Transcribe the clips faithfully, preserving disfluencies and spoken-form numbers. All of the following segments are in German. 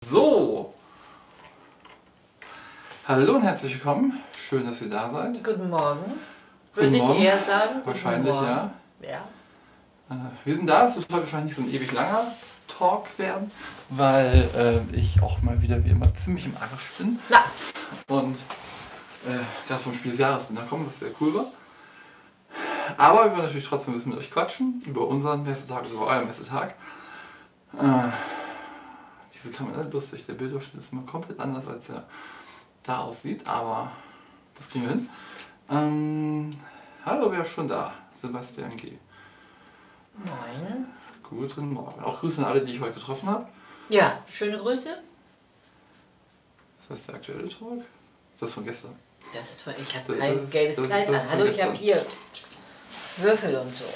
So, hallo und herzlich willkommen. Schön, dass ihr da seid. Guten Morgen. Guten Würde Morgen. ich eher sagen. Wahrscheinlich, Guten ja. Ja. Äh, wir sind da. Es wird heute wahrscheinlich nicht so ein ewig langer Talk werden, weil äh, ich auch mal wieder wie immer ziemlich im Arsch bin. Na. Und äh, gerade vom Spiel des Jahres unterkommen, was sehr cool war. Aber wir wollen natürlich trotzdem ein bisschen mit euch quatschen über unseren Messetag, über euren Messetag. Äh, diese Kamera ist lustig, der Bildausschnitt ist immer komplett anders, als er da aussieht, aber das kriegen wir hin. Ähm, hallo, wer ist schon da? Sebastian G. Moin. Guten Morgen. Auch Grüße an alle, die ich heute getroffen habe. Ja, schöne Grüße. Das heißt der aktuelle Talk? Das ist von gestern. Das ist, ich habe Das kein ist- gelbes das- Kleid das an. ist Hallo, ich von habe hier Würfel und so.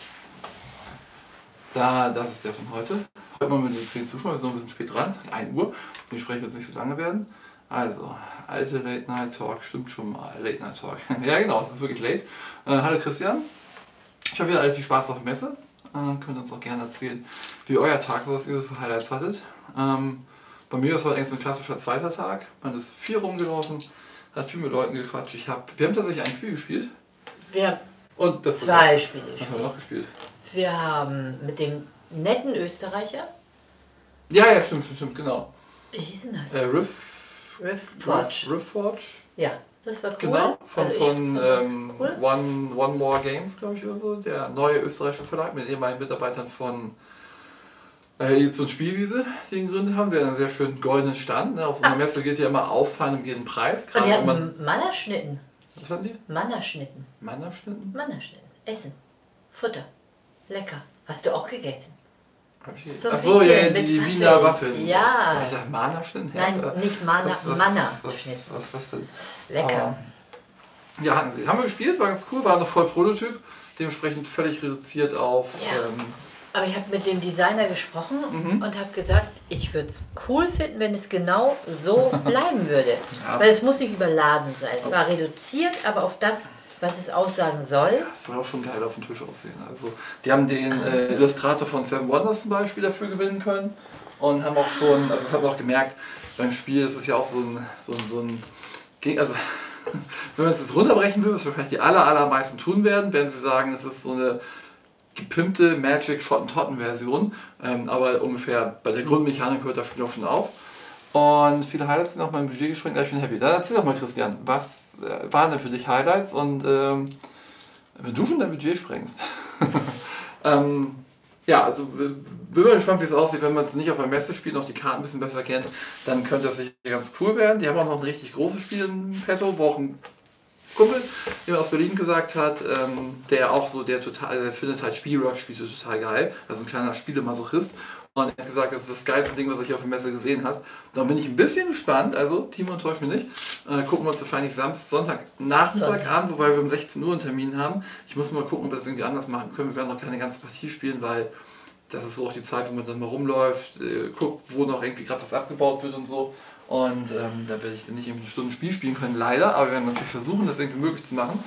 Da, das ist der von heute. Heute mal mit den zehn Zuschauern, wir sind noch ein bisschen spät dran, ein Uhr. Dementsprechend wird es nicht so lange werden. Also, alte Late Night Talk, stimmt schon mal. Late Night Talk. Ja, genau, es ist wirklich late. Äh, hallo Christian. Ich hoffe, ihr hattet viel Spaß auf der Messe. Äh, könnt uns auch gerne erzählen, wie euer Tag so, was ihr so für Highlights hattet. Ähm, bei mir ist es eigentlich so ein klassischer zweiter Tag. Man ist viel rumgelaufen, hat viel mit Leuten gequatscht. Ich hab, wir haben tatsächlich ein Spiel gespielt. Wir haben Und das zwei Spiele Was haben wir gespielt. noch gespielt? Wir haben mit dem netten Österreicher, Ja, ja, stimmt, stimmt, stimmt, genau. wie hieß denn das? Äh, Riff. Riff Forge. Riff Forge. Ja, das war cool. Genau, von, Also ich von fand das ähm, cool. One, One More Games, glaube ich, oder so. Der neue österreichische Verlag mit ehemaligen Mitarbeitern von äh, Edition Spielwiese, die ihn gegründet haben. Sie haben einen sehr schönen goldenen Stand. Ne? Auf so einer Ah. Messe gilt ja immer Auffallen um jeden Preis. Und Gerade die wenn man. hatten Mannerschnitten. Was hatten die? Mannerschnitten. Mannerschnitten? Mannerschnitten. Essen. Futter. Lecker. Hast du auch gegessen? Hab ich So Achso, ja, ja, Waffeln die, mit die Waffeln. Wiener Waffeln. Ja. Ich sag Mannerschnitten? Hä? Nein, Äh, nicht Manna, was, was, Mannerschnitten. was, was, was das denn? Lecker. Aber- Ja, hatten sie. Haben wir gespielt, war ganz cool, war noch voll Prototyp. Dementsprechend völlig reduziert auf. Ja. Ähm, Aber ich habe mit dem Designer gesprochen Mhm. und habe gesagt, ich würde es cool finden, wenn es genau so bleiben würde. Ja. Weil es muss nicht überladen sein. Es war reduziert, aber auf das, was es aussagen soll. Das soll auch schon geil auf dem Tisch aussehen. Also, die haben den äh, Illustrator von Seven Wonders zum Beispiel dafür gewinnen können und haben auch schon, also das haben wir auch gemerkt, beim Spiel ist es ja auch so ein, so ein, so ein Geg- also wenn man es jetzt runterbrechen will, was wahrscheinlich die aller, allermeisten tun werden, werden sie sagen, es ist so eine gepimpte Magic Shot-and-Totten-Version, ähm, aber ungefähr bei der Grundmechanik hört das Spiel auch schon auf. Und viele Highlights sind auf mein Budget geschränkt, ich bin happy. Dann erzähl doch mal, Christian, was äh, waren denn für dich Highlights und ähm, wenn du schon dein Budget sprengst. ähm, ja, also äh, bin mal gespannt, wie es aussieht, wenn man es nicht auf einer Messe spielt, noch die Karten ein bisschen besser kennt, dann könnte das sicher ganz cool werden. Die haben auch noch ein richtig großes Spiel im Petto, wo auch ein Kumpel, der mir aus Berlin gesagt hat, ähm, der auch so, der total, also der findet halt Spielrock-Spiele total geil, also ein kleiner Spielemasochist. Und er hat gesagt, das ist das geilste Ding, was er hier auf der Messe gesehen hat. Da bin ich ein bisschen gespannt, also Timo enttäuscht mich nicht. Äh, gucken wir uns wahrscheinlich Samstag, Sonntag, Nachmittag Sonntag. an, wobei wir um sechzehn Uhr einen Termin haben. Ich muss mal gucken, ob wir das irgendwie anders machen können. Wir werden noch keine ganze Partie spielen, weil das ist so auch die Zeit, wo man dann mal rumläuft, äh, guckt, wo noch irgendwie gerade was abgebaut wird und so. Und ähm, da werde ich dann nicht irgendwie eine Stunde Spiel spielen können, leider. Aber wir werden natürlich versuchen, das irgendwie möglich zu machen.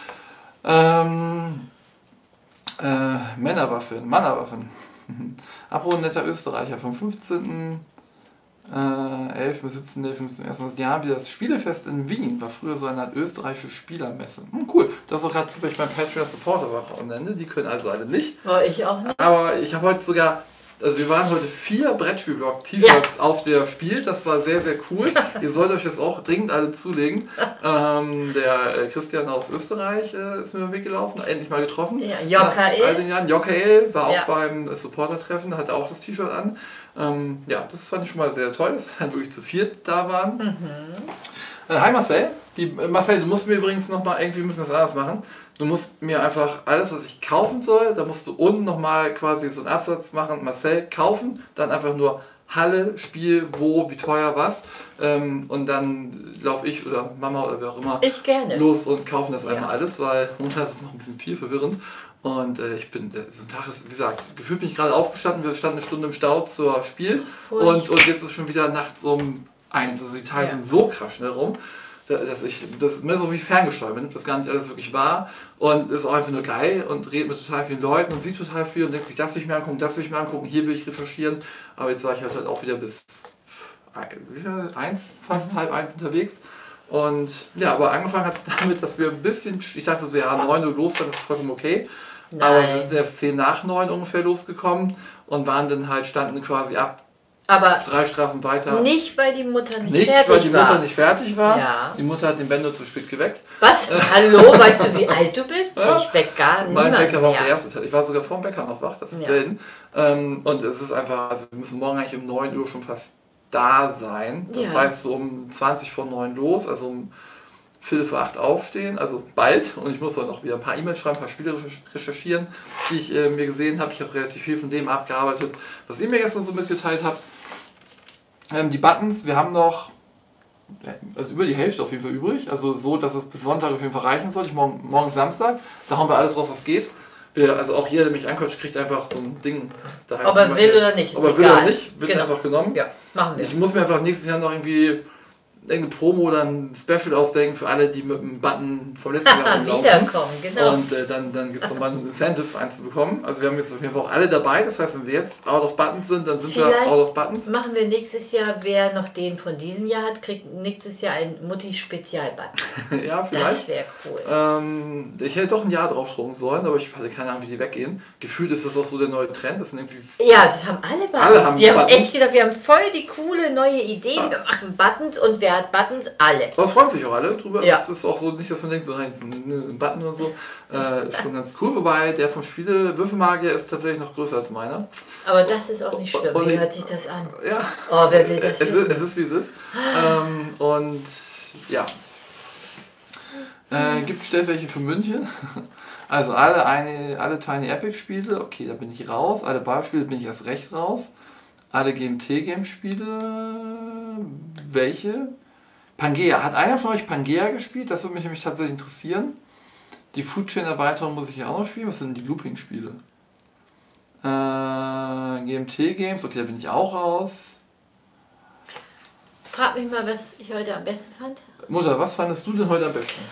Ähm, äh, Männerwaffen, Mannerwaffen. Apro netter Österreicher vom fünfzehnten elften bis siebzehnten elften bis zum ersten Die haben wir das Spielefest in Wien, war früher so eine Art österreichische Spielermesse. Hm, cool, das ist auch gerade zufällig mein Patreon Supporter Wochenende, die können also alle nicht. War ich auch nicht. Aber ich habe heute sogar, also wir waren heute vier Brettspielblock-T-Shirts auf der Spiel, das war sehr, sehr cool. Ihr sollt euch das auch dringend alle zulegen. Ähm, der äh, Christian aus Österreich äh, ist mir über den Weg gelaufen, endlich mal getroffen. Ja, Nach all J K den Jahren. J K L war auch Ja. beim äh, Supporter-Treffen, hatte auch das T-Shirt an. Ähm, ja, das fand ich schon mal sehr toll, dass wir halt wirklich zu viert da waren. Mhm. Äh, hi Marcel. Die, äh, Marcel, du musst mir übrigens nochmal, irgendwie müssen wir das anders machen. Du musst mir einfach alles, was ich kaufen soll, da musst du unten nochmal quasi so einen Absatz machen, Marcel kaufen, dann einfach nur Halle, Spiel, wo, wie teuer, was. Ähm, und dann laufe ich oder Mama oder wer auch immer Ich gerne. los und kaufen das einmal Ja. alles, weil momentan ist es noch ein bisschen viel verwirrend. Und äh, ich bin, äh, so ein Tag ist, wie gesagt, gefühlt bin ich gerade aufgestanden, wir standen eine Stunde im Stau zur Spiel Furcht. und, und jetzt ist schon wieder nachts um eins. Also die Tage Ja. sind so krass schnell rum, da- dass ich das ist mir so wie ferngesteuert bin, das gar nicht alles wirklich wahr und ist auch einfach nur geil und redet mit total vielen Leuten und sieht total viel und denkt sich, das will ich mir angucken, das will ich mir angucken, hier will ich recherchieren. Aber jetzt war ich halt, halt auch wieder bis eins, fast Mhm. halb eins unterwegs. Und ja, aber angefangen hat es damit, dass wir ein bisschen, ich dachte so, ja, neun Uhr los, dann ist vollkommen okay. Aber wir Nein. sind erst zehn nach neun ungefähr losgekommen und waren dann halt, standen quasi ab Aber drei Straßen weiter. nicht, weil die Mutter nicht, Nicht, fertig weil die Mutter war. nicht fertig war. Ja. Die Mutter hat den Benno zu spät geweckt. Was? Hallo, weißt du, wie alt du bist? Ja. Ich weck gar Mein niemanden Wecker war auch der mehr. erste Tag. Ich war sogar vor dem Wecker noch wach, das ist Ja. selten. Ähm, und es ist einfach, also wir müssen morgen eigentlich um neun Uhr schon fast da sein. Das Ja. heißt so um zwanzig vor neun los, also um Viertel vor acht aufstehen, also bald. Und ich muss dann auch wieder ein paar E-Mails schreiben, ein paar Spiele recherchieren, die ich äh, mir gesehen habe. Ich habe relativ viel von dem abgearbeitet, was ihr mir gestern so mitgeteilt habt. Ähm, die Buttons, wir haben noch also über die Hälfte auf jeden Fall übrig. Also so, dass es bis Sonntag auf jeden Fall reichen soll. Ich morgen, morgen ist Samstag, da hauen wir alles raus, was geht. Wir, also auch jeder, der mich anquatscht, kriegt einfach so ein Ding. Da heißt Ob er immer, will oder nicht, ist Ob er will egal. oder nicht, wird Genau. einfach genommen. Ja, machen wir. Ich muss mir einfach nächstes Jahr noch irgendwie irgendeine Promo oder ein Special ausdenken für alle, die mit dem Button vom letzten Jahr rumlaufen. Wiederkommen, genau. Und äh, dann, dann gibt es nochmal ein Incentive einzubekommen. Also wir haben jetzt auf jeden Fall auch alle dabei. Das heißt, wenn wir jetzt out of Buttons sind, dann sind Vielleicht wir out of Buttons. Machen wir nächstes Jahr, wer noch den von diesem Jahr hat, kriegt nächstes Jahr ein Mutti-Spezialbutton. Ja, vielleicht. Das wäre cool. Ähm, ich hätte doch ein Jahr drauf drucken sollen, aber ich hatte keine Ahnung, wie die weggehen. Gefühlt ist das auch so der neue Trend. Das sind irgendwie Ja, das haben alle Buttons. Alle haben wir haben Buttons. echt gedacht, wir haben voll die coole neue Idee. Ja. Wir machen Buttons und wer hat Buttons? Alle. Aber es freuen sich auch alle drüber. Ja. Es ist auch so nicht, dass man denkt, so jetzt ein Button und so. Äh, ist schon ganz cool. Wobei der vom Spiele Würfelmagier ist tatsächlich noch größer als meiner. Aber das ist auch nicht schlimm. Und Wie ich- hört sich das an? Ja. Oh, wer will das es, ist, wissen? es ist wie es ist. ähm, und ja. Äh, gibt es welche für München? Also alle, eine, alle Tiny Epic Spiele, okay, da bin ich raus. Alle Ballspiele bin ich erst recht raus. Alle G M T-Game Spiele, welche? Pangea. Hat einer von euch Pangea gespielt? Das würde mich nämlich tatsächlich interessieren. Die Food Chain Erweiterung muss ich ja auch noch spielen. Was sind die Looping Spiele? Äh, G M T Games, okay, da bin ich auch raus. Frag mich mal, was ich heute am besten fand. Mutter, was fandest du denn heute am besten?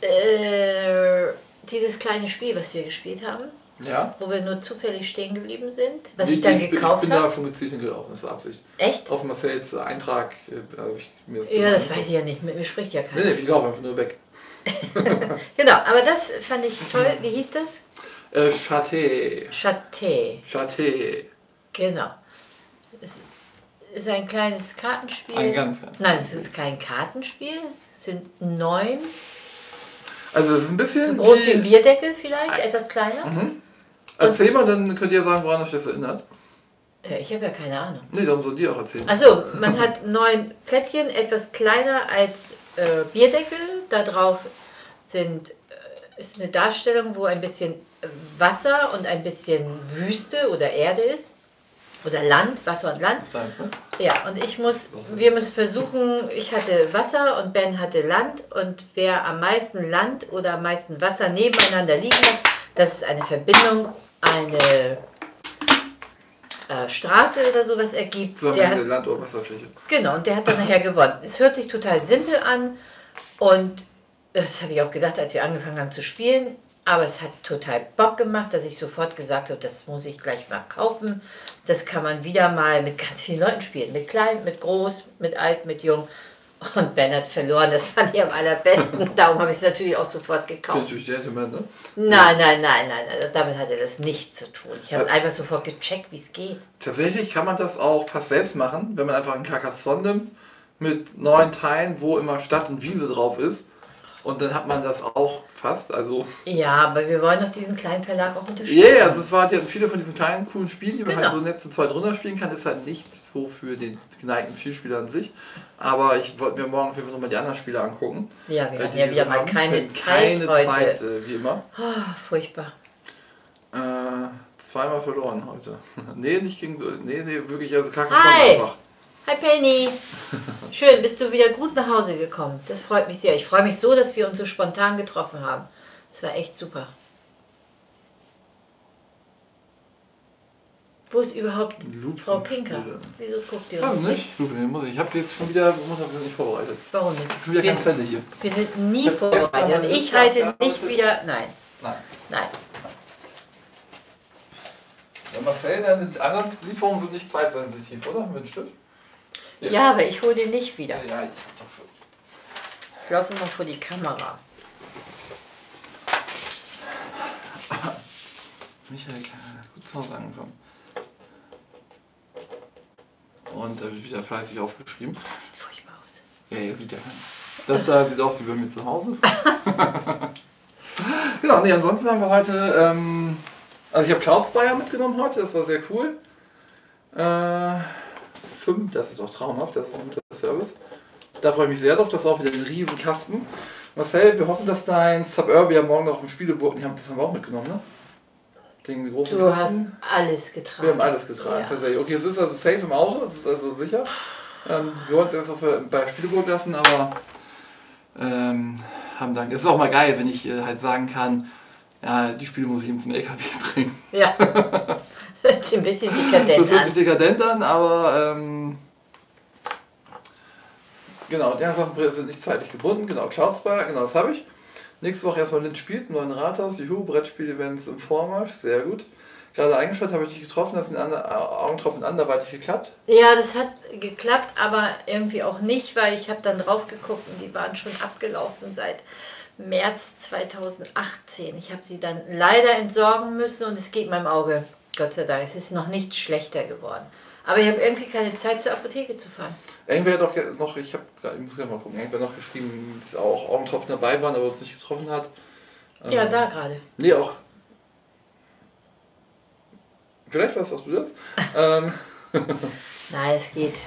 Äh, dieses kleine Spiel, was wir gespielt haben, Ja? wo wir nur zufällig stehen geblieben sind, was ich, ich dann ich, bin- gekauft Ich bin da habe. schon gezielt hingelaufen, das war Absicht. Echt? Auf Marcells Eintrag äh, habe ich mir das Ja, das weiß ich ja nicht. Mit mir spricht ja Nee, keiner. nee, ich laufe einfach nur weg. Genau, aber das fand ich toll. Wie hieß das? Äh, Châté. Châté. Châté. Genau. Es ist- ist ein kleines Kartenspiel. Ein ganz, ganz Nein, es kleines ist kein Kartenspiel. Es sind neun. Also es ist ein bisschen So groß wie ein wie, Bierdeckel vielleicht, etwas kleiner. Mhm. Erzähl mal, dann könnt ihr sagen, woran euch das erinnert. Ja, ich habe ja keine Ahnung. Nee, darum soll die auch erzählen. Also, man hat neun Plättchen, etwas kleiner als äh, Bierdeckel. Da drauf sind, äh, ist eine Darstellung, wo ein bisschen Wasser und ein bisschen Wüste oder Erde ist. Oder Land, Wasser und Land. Das ist deins, ne? Ja, und ich muss, wir müssen versuchen, ich hatte Wasser und Ben hatte Land. Und wer am meisten Land oder am meisten Wasser nebeneinander liegen hat, das ist eine Verbindung, eine äh, Straße oder sowas ergibt. Der Zusammen hat, mit Land- oder Wasserfläche. genau, und der hat dann nachher gewonnen. Es hört sich total simpel an und das habe ich auch gedacht, als wir angefangen haben zu spielen. Aber es hat total Bock gemacht, dass ich sofort gesagt habe, das muss ich gleich mal kaufen. Das kann man wieder mal mit ganz vielen Leuten spielen. Mit klein, mit groß, mit alt, mit jung. Und Ben hat verloren, das fand ich am allerbesten. Darum habe ich es natürlich auch sofort Ich bin gekauft. natürlich Gentleman, ne? Nein, nein, nein, nein, nein, damit hatte das nichts zu tun. Ich habe es Ja. einfach sofort gecheckt, wie es geht. Tatsächlich kann man das auch fast selbst machen, wenn man einfach einen Carcassonne nimmt mit neun Teilen, wo immer Stadt und Wiese drauf ist. Und dann hat man das auch fast. Also, Ja, aber wir wollen doch diesen kleinen Verlag auch unterstützen. yeah, also es war ja viele von diesen kleinen, coolen Spielen, die man Genau. halt so nett zu zweit runterspielen kann, ist halt nichts so für den geneigten Vielspieler an sich. Aber ich wollte mir morgen auf jeden Fall nochmal die anderen Spiele angucken. Ja, wir äh, hatten die ja wir wieder so mal haben. keine Wir hatten Zeit keine heute. Zeit, äh, wie immer. Ah, furchtbar. Äh, zweimal verloren heute. nee, nicht gegen. Nee, nee, wirklich, also Carcassonne Hi. einfach. Hi Penny! Schön, bist du wieder gut nach Hause gekommen. Das freut mich sehr. Ich freue mich so, dass wir uns so spontan getroffen haben. Das war echt super. Wo ist überhaupt Looping Frau Pinker? Spiele. Wieso guckt ihr Weiß uns nicht, nicht? Looping, muss ich. Ich habe jetzt schon wieder, Mutter, wir sind nicht vorbereitet. Warum nicht? Schon wieder Wir, keine Zelle hier. wir sind nie Ich hab gestern vorbereitet. Und meine ich Liste halte abgearbeitet. nicht wieder... Nein, Nein. nein. Ja, Marcel, deine anderen Lieferungen sind nicht zeitsensitiv, oder? Mit dem Stift? Ja, Ja, aber ich hole den nicht wieder. ja, ich hab doch schon. Ich laufe immer vor die Kamera. Michael kann gut zu Hause angekommen. Und da wird wieder fleißig aufgeschrieben. Das sieht furchtbar aus. Ja, jetzt sieht ja keiner. Das da sieht aus wie bei mir zu Hause. Genau, nee, ansonsten haben wir heute, ähm, also ich habe Cloud Spire mitgenommen heute, das war sehr cool. Äh, fünf, das ist doch traumhaft, das ist ein guter Service. Da freue ich mich sehr drauf, das ist auch wieder ein riesen Kasten. Marcel, wir hoffen, dass dein Suburbia morgen noch auf dem Spieleburg, die haben das haben wir auch mitgenommen, ne? Den großen Du Kasten. hast alles getragen. Wir haben alles getragen, Ja. tatsächlich. Okay, es ist also safe im Auto, es ist also sicher. Ähm, wir wollen es erst auf, bei Spieleburg lassen, aber ähm, haben dann. Es ist auch mal geil, wenn ich äh, halt sagen kann, ja, die Spiele muss ich ihm zum L K W bringen. Ja. Hört sich ein bisschen dekadent Das hört sich an. dekadent an, aber ähm, genau, die anderen Sachen sind nicht zeitlich gebunden. Genau, Cloud Spire, genau, das habe ich. Nächste Woche erstmal Lind spielt, im neuen Rathaus, Juhu, Brettspiel-Events im Vormarsch, sehr gut. Gerade eingestellt, habe ich dich getroffen, das mit ander, Augentropfen anderweitig geklappt. Ja, das hat geklappt, aber irgendwie auch nicht, weil ich habe dann drauf geguckt und die waren schon abgelaufen seit März zweitausendachtzehn. Ich habe sie dann leider entsorgen müssen und es geht meinem Auge, Gott sei Dank. Es ist noch nicht schlechter geworden. Aber ich habe irgendwie keine Zeit, zur Apotheke zu fahren. Irgendwer hat doch ge- noch, ich, hab, ich muss gerne mal gucken, irgendwer hat noch geschrieben, dass auch Augentropfen dabei waren, aber uns nicht getroffen hat. Ja, Ähm, da gerade. Nee, auch. Vielleicht war es auch du das. ähm, Nein, es geht.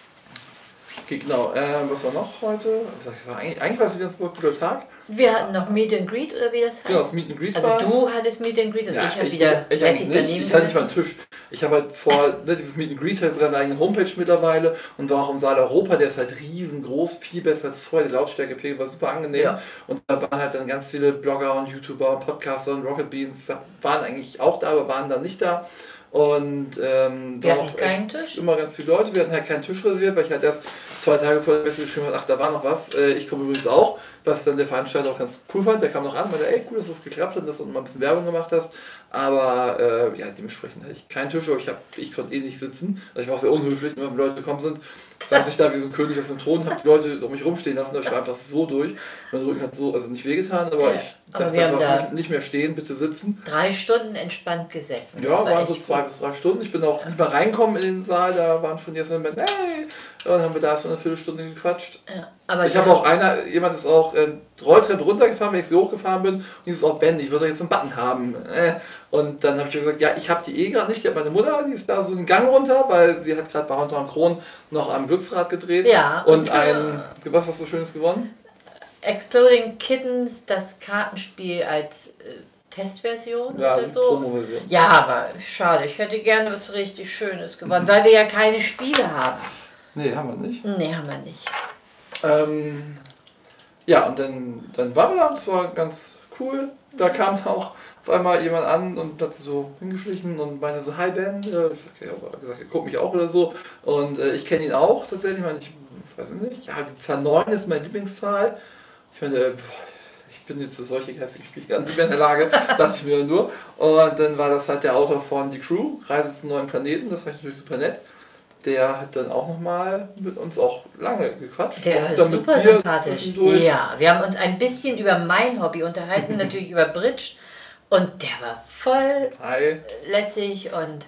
okay, genau. Ähm, was war noch heute? Ich sag, es war eigentlich, eigentlich war es wieder ein super cooler Tag. Wir hatten noch Meet and Greet oder wie das heißt. Genau, das Meet and Greet Also war. du hattest Meet and Greet und Ja, ich habe ich, wieder ich, ich, lässig nicht. daneben Ich hatte nicht mal gesessen. einen Tisch. Ich habe halt vor, ne, dieses Meet and Greet hat sogar eine eigene Homepage mittlerweile und war auch im Saal Europa, der ist halt riesengroß, viel besser als vorher. Die Lautstärke war super angenehm. Ja. Und da waren halt dann ganz viele Blogger und YouTuber und Podcaster und Rocket Beans, waren eigentlich auch da, aber waren dann nicht da. Und ähm, Wir war hatten auch keinen echt Tisch. immer ganz viele Leute. Wir hatten halt keinen Tisch reserviert, weil ich halt erst zwei Tage vor der Messe geschrieben habe, ach, da war noch was. Äh, ich komme übrigens auch, was dann der Veranstalter auch ganz cool fand. Der kam noch an, meinte, ey, cool, dass das geklappt hat, dass du mal ein bisschen Werbung gemacht hast. Aber äh, ja, dementsprechend hatte ich keinen Tisch, aber ich, hab, ich konnte eh nicht sitzen. Also ich war auch sehr unhöflich, wenn Leute gekommen sind, saß ich da wie so ein König aus dem Thron, habe die Leute um mich rumstehen lassen, aber ich war einfach so durch. Mein Rücken hat so, also nicht wehgetan, aber Ja, ich aber dachte wir haben einfach, da- nicht, nicht mehr stehen, bitte sitzen. Drei Stunden entspannt gesessen. Das Ja, war waren echt so zwei gut. bis drei Stunden. Ich bin auch nicht mal reinkommen in den Saal, da waren schon jetzt im Moment, hey, dann haben wir da erstmal eine Viertelstunde gequatscht. Ja, aber Ich wir habe haben- auch einer, jemand ist auch äh, Rolltreppe runtergefahren, wenn ich so hochgefahren bin, und die ist auch Ben, ich würde jetzt einen Button haben. Äh, Und dann habe ich gesagt, ja, ich habe die eh gerade nicht, ich habe meine Mutter, die ist da so einen Gang runter, weil sie hat gerade bei Haunter und Kron noch am Glücksrad gedreht. Ja, Und und, ein, was hast du Schönes gewonnen? Exploding Kittens, das Kartenspiel als äh, Testversion Ja, oder so. Promo-Version. Ja, aber schade. Ich hätte gerne was richtig Schönes gewonnen, weil wir ja keine Spiele haben. Nee, haben wir nicht. Nee, haben wir nicht. Ähm, ja, und dann, dann waren wir da, das war ganz cool. Da kam auch auf einmal jemand an und hat so hingeschlichen und meinte so, hi Ben, äh, okay, aber gesagt, er guckt mich auch oder so. Und äh, ich kenne ihn auch tatsächlich, ich meine, ich weiß nicht, ja, die Zahl neun ist meine Lieblingszahl. Ich meine, äh, ich bin jetzt solche geistigen Spiele gar nicht mehr in der Lage, dachte ich mir nur. Und dann war das halt der Autor von Die Crew, Reise zum neuen Planeten, das war natürlich super nett. Der hat dann auch nochmal mit uns auch lange gequatscht. Der Auch ist dann mit super Bier sympathisch. zwischendurch. Ja, wir haben uns ein bisschen über mein Hobby unterhalten, natürlich über Bridge. Und der war voll Hi. lässig und...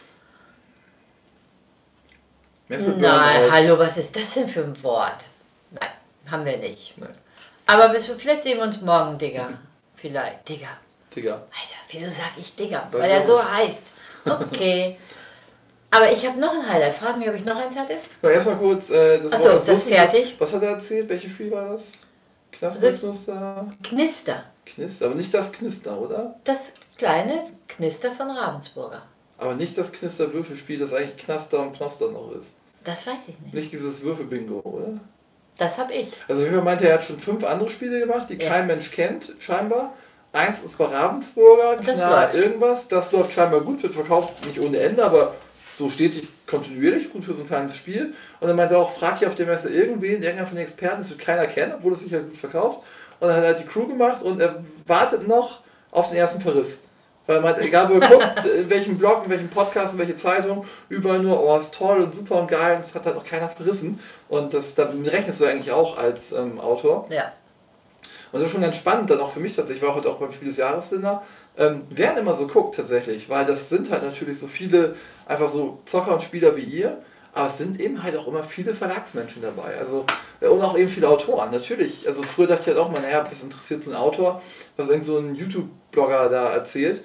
Messe Nein, Burnout. hallo, was ist das denn für ein Wort? Nein, haben wir nicht. Nein. Aber bis, vielleicht sehen wir uns morgen, Digga. Vielleicht. Digga. Digga. Alter, wieso sag ich Digga? Weiß Weil ich er auch so nicht. heißt. Okay. Aber ich habe noch ein Highlight. Frag mich, ob ich noch eins hatte. So, erstmal kurz, äh, das Ach so, war das ist fertig. Was, was hat er erzählt? Welches Spiel war das? Knaster, Knuster, Knister. Knister, aber nicht das Knister, oder? Das kleine Knister von Ravensburger. Aber nicht das Knister-Würfelspiel, das eigentlich Knaster und Knoster noch ist. Das weiß ich nicht. Nicht dieses Würfelbingo, oder? Das habe ich. Also wie meinte, er hat schon fünf andere Spiele gemacht, die Ja. kein Mensch kennt, scheinbar. Eins ist bei Ravensburger, Und das Knall läuft. irgendwas. Das läuft scheinbar gut, wird verkauft, nicht ohne Ende, aber so stetig kontinuierlich, gut für so ein kleines Spiel. Und dann meinte er auch, frag hier auf der Messe irgendwen, irgendeiner von den Experten, das wird keiner kennen, obwohl es sich halt gut verkauft. Und dann hat er halt die Crew gemacht und er wartet noch auf den ersten Verriss. Weil man, egal wo ihr guckt, in welchem Blog, in welchem Podcast, in welche Zeitung, überall nur, oh, ist toll und super und geil, und das hat halt noch keiner verrissen. Und das, damit rechnest du eigentlich auch als ähm, Autor. Ja. Und das ist schon ganz spannend, dann auch für mich tatsächlich, ich war heute auch beim Spiel des Jahres-Dinner, ähm, wer immer so guckt tatsächlich, weil das sind halt natürlich so viele, einfach so Zocker und Spieler wie ihr, aber es sind eben halt auch immer viele Verlagsmenschen dabei, also und auch eben viele Autoren, natürlich. Also früher dachte ich halt auch mal, naja, das interessiert so ein Autor, was irgend so ein YouTube-Blogger da erzählt.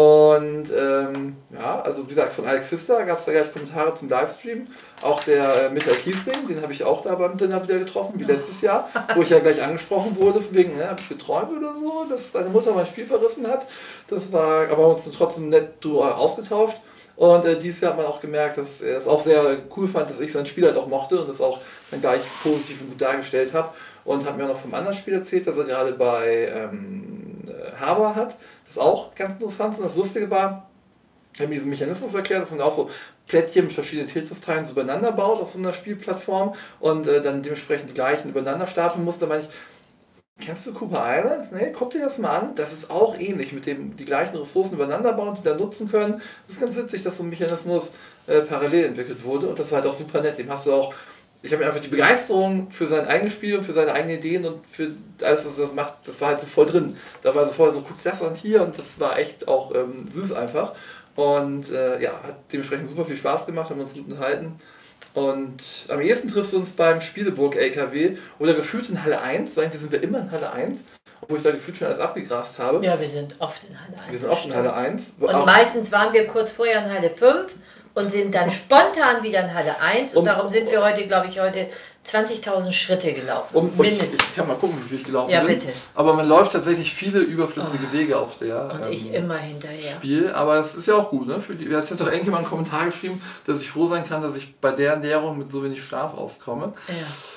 Und ähm, ja, also wie gesagt, von Alex Pfister gab es da gleich Kommentare zum Livestream. Auch der äh, Michael Kiesling, den habe ich auch da beim Dinner wieder getroffen, wie letztes Jahr, wo ich ja gleich angesprochen wurde, von wegen, ne, habe ich geträumt oder so, dass deine Mutter mein Spiel verrissen hat. Das war, aber haben uns trotzdem nett ausgetauscht. Und äh, dieses Jahr hat man auch gemerkt, dass er es auch sehr cool fand, dass ich sein Spiel halt auch mochte und das auch dann gleich positiv und gut dargestellt habe. Und hat mir auch noch vom anderen Spiel erzählt, dass er gerade bei ähm, Haber hat. Das ist auch ganz interessant. Und das Lustige war, ich habe diesen Mechanismus erklärt, dass man auch so Plättchen mit verschiedenen Tetris-Teilen so übereinander baut auf so einer Spielplattform und äh, dann dementsprechend die gleichen übereinander stapeln muss. Da meine ich, kennst du Cooper Island? Nee, guck dir das mal an. Das ist auch ähnlich, mit dem die gleichen Ressourcen übereinander bauen, die dann nutzen können. Das ist ganz witzig, dass so ein Mechanismus äh, parallel entwickelt wurde und das war halt auch super nett. Dem hast du auch, ich habe mir einfach die Begeisterung für sein eigenes Spiel und für seine eigenen Ideen und für alles, was er das macht, das war halt so voll drin. Da war so voll so, guck das und hier und das war echt auch ähm, süß einfach. Und äh, ja, hat dementsprechend super viel Spaß gemacht, haben uns gut unterhalten. Und am ehesten triffst du uns beim Spieleburg L K W oder gefühlt in Halle eins, weil eigentlich sind wir immer in Halle eins, obwohl ich da gefühlt schon alles abgegrast habe. Ja, wir sind oft in Halle eins. Wir sind oft in Halle eins. Und auch meistens waren wir kurz vorher in Halle fünf und sind dann spontan wieder in Halle eins. Und, und darum sind wir heute, glaube ich, heute zwanzigtausend Schritte gelaufen. Und, und ich, ich kann mal gucken, wie viel ich gelaufen ja, bin. Bitte. Aber man läuft tatsächlich viele überflüssige oh. Wege auf der und ich ähm, immer hinterher. Spiel. Aber es ist ja auch gut. Ne? Für die, jetzt hat doch irgendjemand einen Kommentar geschrieben, dass ich froh sein kann, dass ich bei der Ernährung mit so wenig Schlaf auskomme. Ja.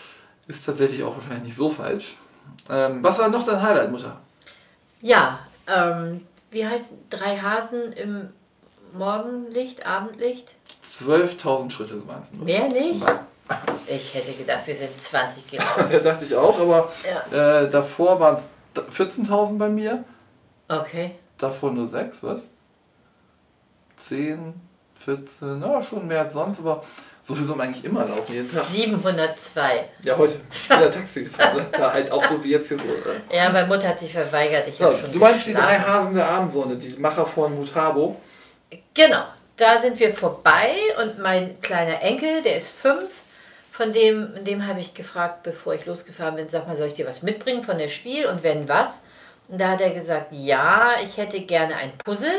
Ist tatsächlich auch wahrscheinlich nicht so falsch. Ähm, was war noch dein Highlight, Mutter? Ja, ähm, wie heißt drei Hasen im Morgenlicht, Abendlicht? zwölftausend Schritte waren es nur. Mehr nicht? Ich hätte gedacht, wir sind zwanzig gelaufen. Ja, dachte ich auch, aber ja. äh, davor waren es vierzehntausend bei mir. Okay. Davor nur sechs, was? zehn, vierzehn, na, schon mehr als sonst, aber so viel soll man eigentlich immer laufen jeden Tag. siebenhundertzwei. Ja, heute. Ich bin in der Taxi gefahren, ne? Da halt auch so wie jetzt hier so. Oder? Ja, meine Mutter hat sich verweigert. Ich ja, schon du meinst geschlafen. Die drei Hasen der Abendsonne, die Macher von Mutabo? Genau, da sind wir vorbei und mein kleiner Enkel, der ist fünf, von dem, dem habe ich gefragt, bevor ich losgefahren bin, sag mal, soll ich dir was mitbringen von dem Spiel und wenn was? Und da hat er gesagt, ja, ich hätte gerne ein Puzzle.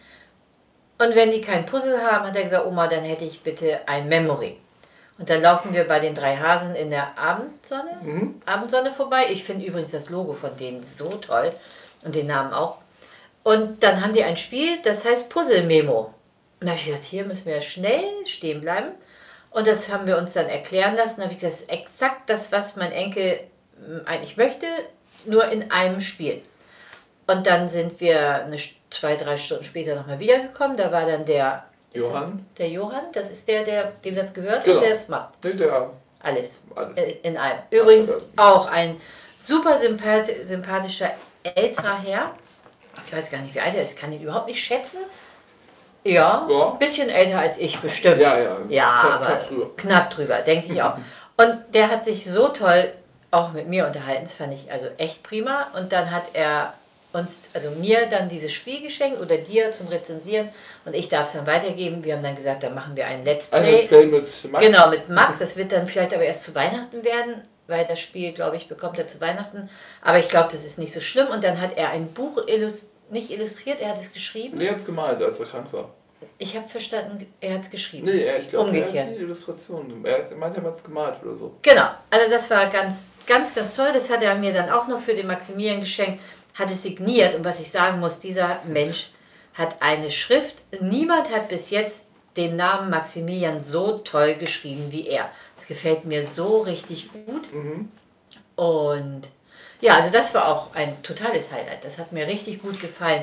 Und wenn die kein Puzzle haben, hat er gesagt, Oma, dann hätte ich bitte ein Memory. Und dann laufen wir bei den drei Hasen in der Abendsonne, Mhm. Abendsonne vorbei. Ich finde übrigens das Logo von denen so toll und den Namen auch. Und dann haben die ein Spiel, das heißt Puzzle Memo. Und da habe ich gedacht, hier müssen wir schnell stehen bleiben. Und das haben wir uns dann erklären lassen. Da habe ich gesagt, das ist exakt das, was mein Enkel eigentlich möchte, nur in einem Spiel. Und dann sind wir eine, zwei, drei Stunden später nochmal wiedergekommen. Da war dann der Johann. Das der Johann, das ist der, der dem das gehört, Genau. und der es macht. Nee, der. Alles. Alles. In einem. Übrigens auch ein super sympath sympathischer älterer Herr. Ich weiß gar nicht, wie alt er ist. Ich kann ihn überhaupt nicht schätzen. Ja, Ja. ein bisschen älter als ich bestimmt. Ja, ja. Ja, Knapp- aber knapp drüber. knapp drüber, denke ich auch. Und der hat sich so toll auch mit mir unterhalten. Das fand ich also echt prima. Und dann hat er uns, also mir dann dieses Spiel geschenkt oder dir zum Rezensieren und ich darf es dann weitergeben. Wir haben dann gesagt, dann machen wir ein Let's Play. Ein Let's Play mit Max. Genau, mit Max. Das wird dann vielleicht aber erst zu Weihnachten werden, weil das Spiel, glaube ich, bekommt er zu Weihnachten. Aber ich glaube, das ist nicht so schlimm. Und dann hat er ein Buch illust nicht illustriert, er hat es geschrieben. Nee, er hat es gemalt, als er krank war. Ich habe verstanden, er hat es geschrieben. Nee, er, ich glaube, er Umgekehrt. hat die Illustration. Er hat- er meinte, er hat es gemalt oder so. Genau, also das war ganz, ganz, ganz toll. Das hat er mir dann auch noch für den Maximilian geschenkt, hat es signiert. Und was ich sagen muss, dieser Mensch hat eine Schrift. Niemand hat bis jetzt den Namen Maximilian so toll geschrieben wie er. Das gefällt mir so richtig gut. Mhm. Und ja, also das war auch ein totales Highlight. Das hat mir richtig gut gefallen.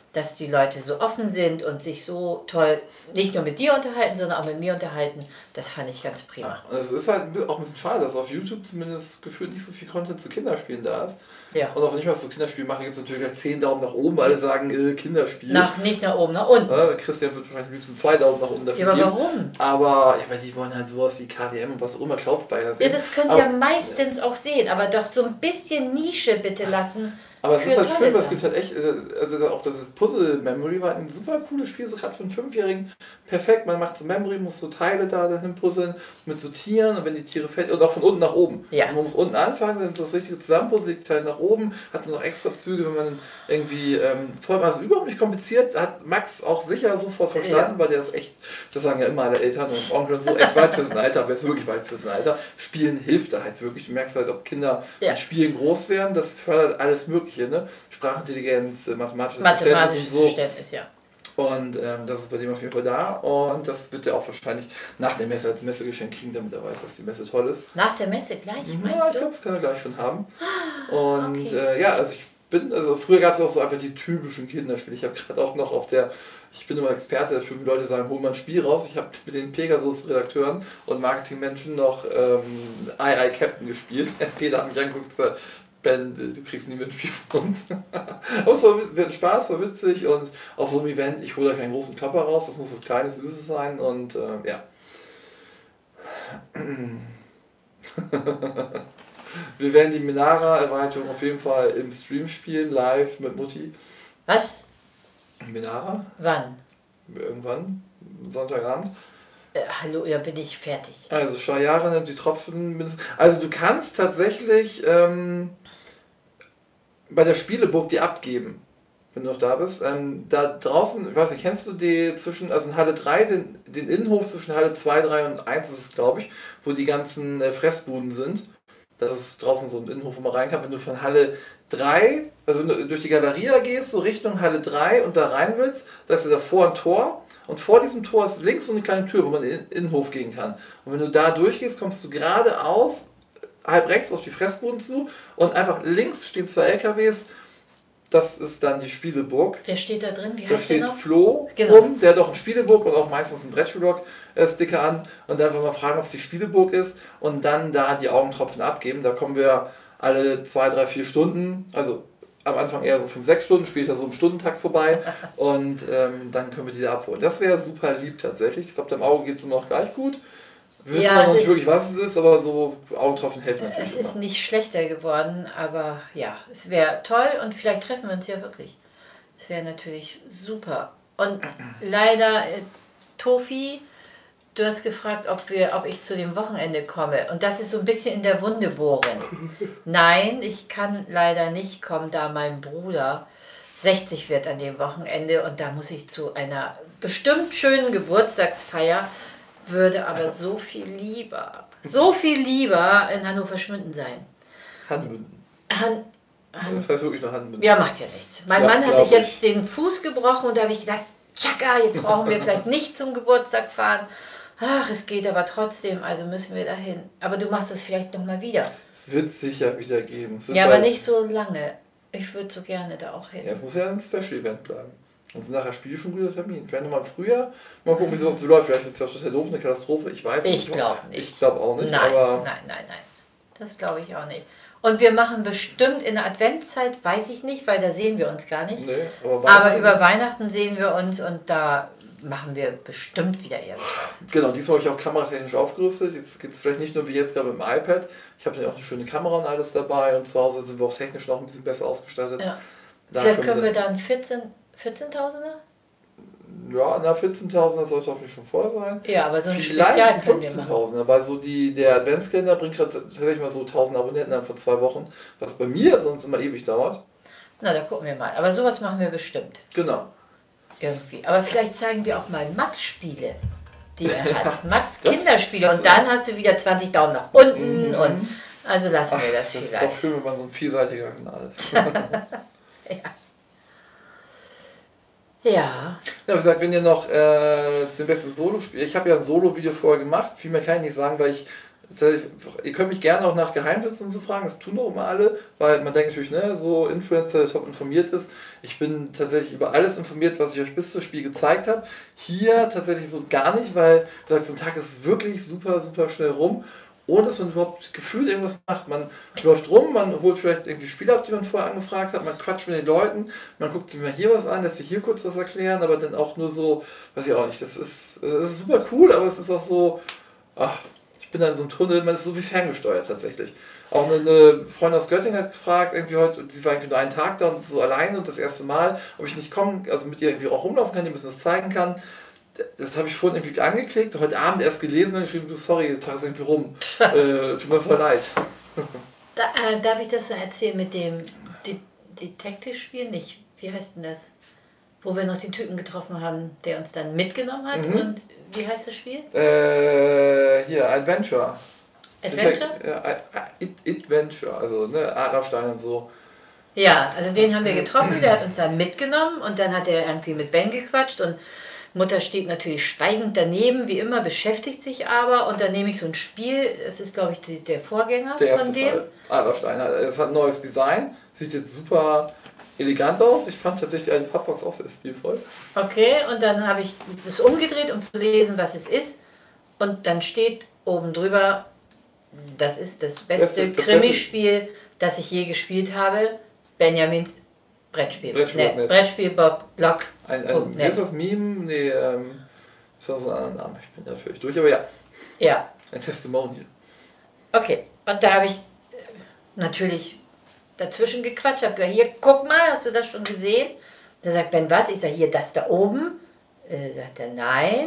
dass die Leute so offen sind und sich so toll nicht nur mit dir unterhalten, sondern auch mit mir unterhalten. Das fand ich ganz prima. Ja, es ist halt auch ein bisschen schade, dass auf YouTube zumindest gefühlt nicht so viel Content zu Kinderspielen da ist. Ja. Und auch wenn ich was zu Kinderspielen mache, gibt es natürlich gleich zehn Daumen nach oben, alle sagen äh, Kinderspiel. Nach, nicht nach oben, nach unten. Ja, Christian wird wahrscheinlich am liebsten zwei Daumen nach unten dafür Ja, aber geben. warum? Aber ja, weil die wollen halt sowas wie K D M und was auch immer Cloud-Spider sehen. Ja, das können sie aber, ja meistens ja. auch sehen, aber doch so ein bisschen Nische bitte lassen. Aber es ist halt schön, weil es gibt halt echt, also auch das ist Puzzle Memory war ein super cooles Spiel, so gerade für einen Fünfjährigen. Perfekt, man macht so Memory, muss so Teile da dahin puzzeln, mit so Tieren und wenn die Tiere fällt, und auch von unten nach oben. Ja. Also man muss unten anfangen, dann ist das richtige Zusammenpuzzle, die Teile nach oben, hat dann noch extra Züge, wenn man irgendwie, ähm, voll, also überhaupt nicht kompliziert, hat Max auch sicher sofort verstanden, ja. weil der ist echt, das sagen ja immer alle Eltern und Onkel und so, echt weit für sein Alter, aber er ist wirklich weit für sein Alter. Spielen hilft da halt wirklich, du merkst halt, ob Kinder ja. mit Spielen groß werden, das fördert alles Mögliche, ne? Sprachintelligenz, mathematisches Verständnis und so. Verständnis, ja. Und ähm, das ist bei dem auf jeden Fall da. Und das wird er auch wahrscheinlich nach der Messe als Messegeschenk kriegen, damit er weiß, dass die Messe toll ist. Nach der Messe gleich, ja, meinst ich du? glaube, das kann er gleich schon haben. Und okay. äh, ja, also ich bin, also früher gab es auch so einfach die typischen Kinderspiele. Ich habe gerade auch noch auf der, ich bin immer Experte dafür, wie Leute sagen, hol mal ein Spiel raus. Ich habe mit den Pegasus-Redakteuren und Marketingmenschen noch ähm, I I Captain gespielt. Peter hat mich angeguckt und gesagt, Ben, du kriegst nie mehr ein Spiel von uns. Aber es war, wir hatten Spaß, war witzig und auf so einem Event, ich hole da keinen großen Klopper raus, das muss was Kleines, Süßes sein und äh, ja. Wir werden die Minara-Erweiterung auf jeden Fall im Stream spielen, live mit Mutti. Was? Minara? Wann? Irgendwann, Sonntagabend. Äh, hallo, ja, bin ich fertig. Also Shayara nimmt die Tropfen mindestens. Also du kannst tatsächlich ähm, bei der Spieleburg die abgeben, wenn du noch da bist. Ähm, da draußen, ich weiß nicht, kennst du die zwischen, also in Halle drei, den, den Innenhof zwischen Halle zwei, drei und eins ist es, glaube ich, wo die ganzen äh, Fressbuden sind. Das ist draußen so ein Innenhof, wo man rein kann. Wenn du von Halle drei, also wenn du durch die Galeria gehst, so Richtung Halle drei und da rein willst, da ist ja davor ein Tor. Und vor diesem Tor ist links so eine kleine Tür, wo man in den Innenhof gehen kann. Und wenn du da durchgehst, kommst du geradeaus, halb rechts auf die Fressbuden zu und einfach links stehen zwei L K Ws. Das ist dann die Spieleburg. Wer steht da drin? Wie da heißt steht der noch? Flo genau. rum, der hat auch einen Spieleburg und auch meistens einen Brettspielblock-Sticker an. Und dann einfach mal fragen, ob es die Spieleburg ist und dann da die Augentropfen abgeben. Da kommen wir alle zwei, drei, vier Stunden, also am Anfang eher so fünf, sechs Stunden, später so im Stundentakt vorbei und ähm, dann können wir die da abholen. Das wäre super lieb tatsächlich. Ich glaube, deinem Auge geht es immer noch gleich gut. Wir wissen ja, noch nicht ist, wirklich, was es ist, aber so Augentropfen helfen natürlich. Es immer. ist nicht schlechter geworden, aber ja, es wäre toll und vielleicht treffen wir uns ja wirklich. Es wäre natürlich super. Und leider, äh, Tofi, du hast gefragt, ob, wir, ob ich zu dem Wochenende komme. Und das ist so ein bisschen in der Wunde bohren. Nein, ich kann leider nicht kommen, da mein Bruder sechzig wird an dem Wochenende. Und da muss ich zu einer bestimmt schönen Geburtstagsfeier, würde aber so viel lieber, so viel lieber in Hannover Schmünden sein. Handmünden. Han, Han, das heißt wirklich nur Handmünden. Ja, macht ja nichts. Mein ja, Mann hat sich ich. jetzt den Fuß gebrochen und da habe ich gesagt, tschakka, jetzt brauchen wir vielleicht nicht zum Geburtstag fahren. Ach, es geht aber trotzdem, also müssen wir dahin. Aber du machst es vielleicht nochmal wieder. Es wird es sicher wieder geben. Ja, aber nicht so lange. Ich würde so gerne da auch hin. Ja, es muss ja ein Special-Event bleiben. Und nachher Spiel schon ein guter Termin. Vielleicht nochmal im Frühjahr. Mal gucken, wie es so läuft. Vielleicht wird es ja total doof, eine Katastrophe. Ich weiß nicht. Ich glaube nicht. Ich glaube auch nicht. Nein, aber nein, nein, nein. Das glaube ich auch nicht. Und wir machen bestimmt in der Adventszeit, weiß ich nicht, weil da sehen wir uns gar nicht. Nee, aber, aber über Weihnachten sehen wir uns und da machen wir bestimmt wieder irgendwas. Genau, diesmal habe ich auch kameratechnisch aufgerüstet. Jetzt geht es vielleicht nicht nur wie jetzt gerade mit dem iPad. Ich habe dann auch eine schöne Kamera und alles dabei und zu Hause sind wir auch technisch noch ein bisschen besser ausgestattet. Ja. Da vielleicht können wir dann vierzehn, vierzehntausender? Ja, na vierzehntausender sollte hoffentlich schon vorher sein. Ja, aber so ein vielleicht Spezial können wir machen. fünfzehntausender, weil so die, der Adventskalender bringt gerade tatsächlich mal so tausend Abonnenten innerhalb von zwei Wochen, was bei mir sonst immer ewig dauert. Na, da gucken wir mal. Aber sowas machen wir bestimmt. Genau. Irgendwie. Aber vielleicht zeigen wir auch mal Max Spiele, die er hat. Max Das Kinderspiele. ist- Und dann hast du wieder zwanzig Daumen nach unten. Mhm. Und also lassen Ach, wir das das ist vielleicht. doch schön, wenn man so ein vielseitiger Kanal ist. Ja. Ja, wie gesagt, wenn ihr noch äh, zu den besten Solo-Spielen, ich habe ja ein Solo-Video vorher gemacht, viel mehr kann ich nicht sagen, weil ich Ihr könnt mich gerne auch nach Geheimtipps zu fragen, das tun doch immer alle, weil man denkt natürlich, ne, so Influencer, der top informiert ist. Ich bin tatsächlich über alles informiert, was ich euch bis zum Spiel gezeigt habe. Hier tatsächlich so gar nicht, weil du sagst, so ein Tag ist wirklich super, super schnell rum, ohne dass man überhaupt gefühlt irgendwas macht. Man läuft rum, man holt vielleicht irgendwie Spiele ab, die man vorher angefragt hat, man quatscht mit den Leuten, man guckt sich mal hier was an, lässt sich hier kurz was erklären, aber dann auch nur so, weiß ich auch nicht, das ist, das ist super cool, aber es ist auch so, ach, ich bin da in so einem Tunnel, man ist so wie ferngesteuert tatsächlich. Auch eine, eine Freundin aus Göttingen hat gefragt, irgendwie heute, sie war irgendwie nur einen Tag da und so alleine und das erste Mal, ob ich nicht kommen, also mit ihr irgendwie auch rumlaufen kann, die ein bisschen was zeigen kann. Das habe ich vorhin irgendwie angeklickt, heute Abend erst gelesen und geschrieben, sorry, der Tag ist irgendwie rum. äh, tut mir voll leid. Da, äh, darf ich das so erzählen mit dem De Detective-Spiel? Nicht. Wie heißt denn das? Wo wir noch den Typen getroffen haben, der uns dann mitgenommen hat. Mhm. Und wie heißt das Spiel? Äh, hier, Adventure. Adventure? Ja, Adventure, also ne, Adlerstein und so. Ja, also den haben wir getroffen, der hat uns dann mitgenommen und dann hat er irgendwie mit Ben gequatscht und Mutter steht natürlich schweigend daneben, wie immer, beschäftigt sich aber und dann nehme ich so ein Spiel, das ist glaube ich die, der Vorgänger der von dem. Fall. Adlerstein, es hat ein neues Design, sieht jetzt super elegant aus, ich fand tatsächlich die Pappbox auch sehr stilvoll. Okay, und dann habe ich das umgedreht, um zu lesen, was es ist und dann steht oben drüber, das ist das beste, beste Krimispiel, das ich je gespielt habe, Benjamins Brettspiel. Brettspiel, nee, Brettspielblog. Ein, ein, wie ist das Meme? Nee, ähm, ist das ein anderer Name? Ich bin da völlig durch, aber ja. Ja. Ein Testimonial. Okay, und da habe ich natürlich dazwischen gequatscht, habe gesagt, hier, guck mal, hast du das schon gesehen? Da sagt Ben, was? Ich sage, hier, das da oben. Äh, sagt er, nein.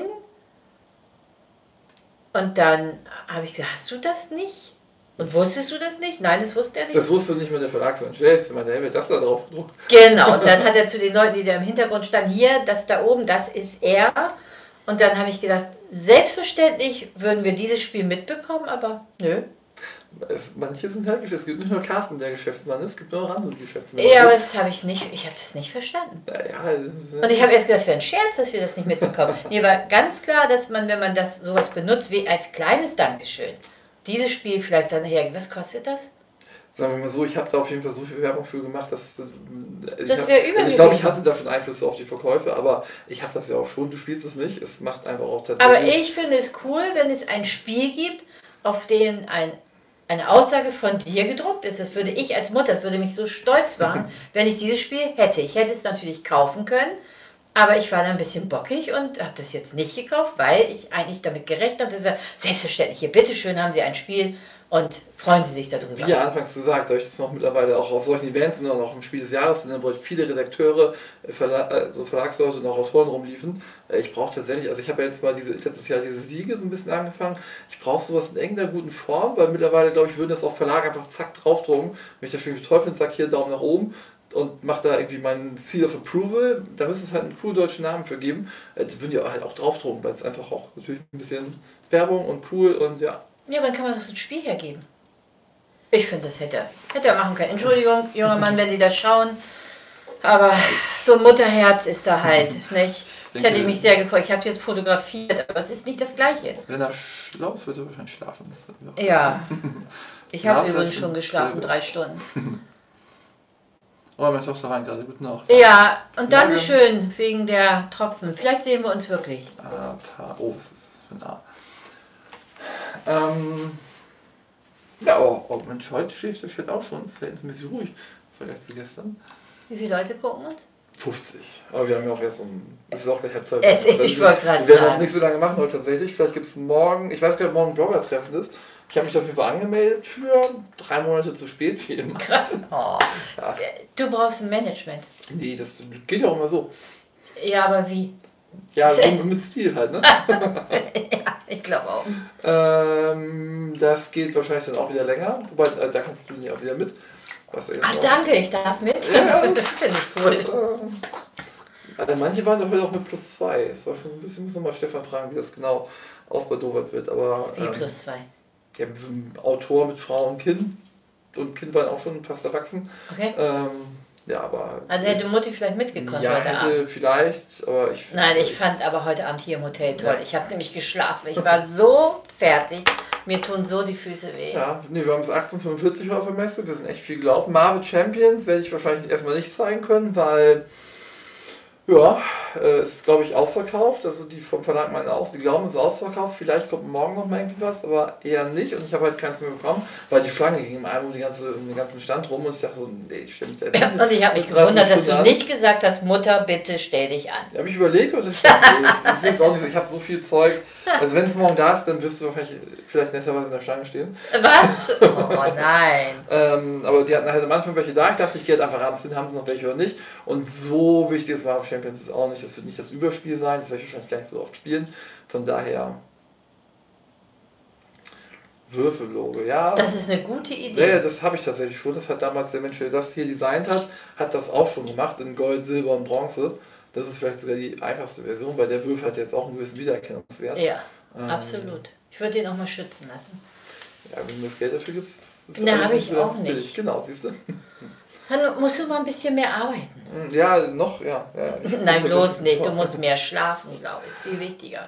Und dann habe ich gesagt, hast du das nicht? Und wusstest du das nicht? Nein, das wusste er nicht. Das wusste nicht mehr der Verlagsmann. Stellst du mal, der hat das da drauf gedruckt. Genau, und dann hat er zu den Leuten, die da im Hintergrund standen, hier, das da oben, das ist er. Und dann habe ich gedacht, selbstverständlich würden wir dieses Spiel mitbekommen, aber nö. Es, manche sind halt Geschäftsmann. Es gibt nicht nur Carsten, der Geschäftsmann ist, es gibt nur andere Geschäftsmänner. Ja, aber das habe ich nicht, ich habe das nicht verstanden. Ja, ja, und ich habe erst gedacht, das wäre ein Scherz, dass wir das nicht mitbekommen. Mir war ganz klar, dass man, wenn man das sowas benutzt, wie als kleines Dankeschön, dieses Spiel vielleicht dann her. Was kostet das? Sagen wir mal so, ich habe da auf jeden Fall so viel Werbung für gemacht, dass also das wäre also ich glaube, ich hatte da schon Einflüsse auf die Verkäufe, aber ich habe das ja auch schon. Du spielst es nicht, es macht einfach auch tatsächlich. Aber ich finde es cool, wenn es ein Spiel gibt, auf dem ein, eine Aussage von dir gedruckt ist. Das würde ich als Mutter, das würde mich so stolz machen, wenn ich dieses Spiel hätte. Ich hätte es natürlich kaufen können. Aber ich war da ein bisschen bockig und habe das jetzt nicht gekauft, weil ich eigentlich damit gerechnet habe, dass er, selbstverständlich, hier, bitteschön, haben Sie ein Spiel und freuen Sie sich darüber. Wie ja anfangs gesagt, dadurch, dass wir auch mittlerweile auch auf solchen Events sind und auch im Spiel des Jahres sind, wo viele Redakteure, Verla also Verlagsleute und auch Autoren rumliefen. Ich brauche tatsächlich, also ich habe ja jetzt mal diese, letztes Jahr diese Siege so ein bisschen angefangen. Ich brauche sowas in irgendeiner guten Form, weil mittlerweile, glaube ich, würden das auch Verlage einfach zack draufdrucken. Wenn ich das schon toll finde, sag hier Daumen nach oben. Und macht da irgendwie meinen Seal of Approval, da müsste es halt einen coolen deutschen Namen für geben. Die würden ja halt auch draufdrucken, weil es einfach auch natürlich ein bisschen Werbung und cool und ja. Ja, aber dann kann man das ein Spiel hergeben. Ich finde, das hätte, hätte er machen können. Entschuldigung, junger Mann, wenn Sie das schauen, aber so ein Mutterherz ist da halt, nicht? Das hätte mich sehr gefreut. Ich habe es jetzt fotografiert, aber es ist nicht das Gleiche. Wenn er schlau ist, wird er wahrscheinlich schlafen. Ja, ich habe übrigens schon geschlafen, drei Stunden. Oh, meine Tochter rein gerade. Guten Nacht. Ja, und Dankeschön wegen der Tropfen. Vielleicht sehen wir uns wirklich. Ah, oh, was ist das für ein A? Ähm, ja, oh, oh Mensch, heute schläft der Chat auch schon. Es fällt ein bisschen ruhig. Vielleicht zu gestern. Wie viele Leute gucken uns? fünfzig. Aber wir haben ja auch erst um. Es ist auch gleich Halbzeit. Es ist, ich wollte gerade sagen. Wir werden auch nicht so lange machen heute tatsächlich. Vielleicht gibt es morgen. Ich weiß gar nicht, ob morgen ein Blogger-Treffen ist. Ich habe mich auf jeden Fall angemeldet für drei Monate zu spät für jeden oh. Ja. Du brauchst ein Management. Nee, das geht ja auch immer so. Ja, aber wie? Ja, so mit Stil halt, ne? Ja, ich glaube auch. Ähm, das geht wahrscheinlich dann auch wieder länger. Wobei, äh, da kannst du ja auch wieder mit. Was ja Ach, danke, ich darf mit. Ja, das finde ich cool. Äh, manche waren doch heute auch mit plus zwei. Das war schon so ein bisschen, muss nochmal Stefan fragen, wie das genau ausbaldowert wird. Aber, wie ähm, plus zwei? Ja, mit so einem Autor mit Frau und Kind. Und Kind waren auch schon fast erwachsen. Okay. Ähm, ja, aber. Also hätte Mutti vielleicht mitgekommen ja, heute hätte Abend. vielleicht, aber ich Nein, ich fand aber heute Abend hier im Hotel toll. Ja. Ich habe nämlich geschlafen. Ich war so fertig. Mir tun so die Füße weh. Ja, nee, wir haben es achtzehnhundertfünfundvierzig auf der Messe, wir sind echt viel gelaufen. Marvel Champions werde ich wahrscheinlich erstmal nicht zeigen können, weil ja, äh, es ist glaube ich ausverkauft, also die vom Verlag meinen auch, sie glauben es ist ausverkauft, vielleicht kommt morgen noch mal irgendwie was, aber eher nicht und ich habe halt keins mehr bekommen, weil die Schlange ging im einen um, die ganze, um den ganzen Stand rum und ich dachte so, nee, ich stelle mich da Ja, und ich habe mich gewundert, dass du nicht gesagt hast, Mutter, bitte stell dich an. Da habe ich überlegt und das, das, das ist jetzt auch nicht so, ich habe so viel Zeug, also wenn es morgen da ist, dann wirst du wahrscheinlich vielleicht netterweise in der Schlange stehen. Was? Oh nein. ähm, aber die hatten halt am Anfang welche da, ich dachte, ich gehe halt einfach abends hin, haben sie noch welche oder nicht und so wichtig ist Marvel Champions ist auch nicht, das wird nicht das Überspiel sein, das werde ich wahrscheinlich gar nicht so oft spielen, von daher Würfellogo, ja. Das ist eine gute Idee. Ja, das habe ich tatsächlich schon, das hat damals der Mensch, der das hier designt hat, hat das auch schon gemacht in Gold, Silber und Bronze. Das ist vielleicht sogar die einfachste Version, weil der Würfel hat jetzt auch einen gewissen Wiedererkennungswert. Ja, ähm, absolut. Ich würde ihn auch mal schützen lassen. Ja, wenn du das Geld dafür gibst, das ist Na, alles habe nicht ich so ganz auch billig. nicht. Genau, siehst du. Dann musst du mal ein bisschen mehr arbeiten. Ja, noch, ja. ja. Nein, bloß nicht. Du musst mehr schlafen, glaube ich. Ist viel wichtiger.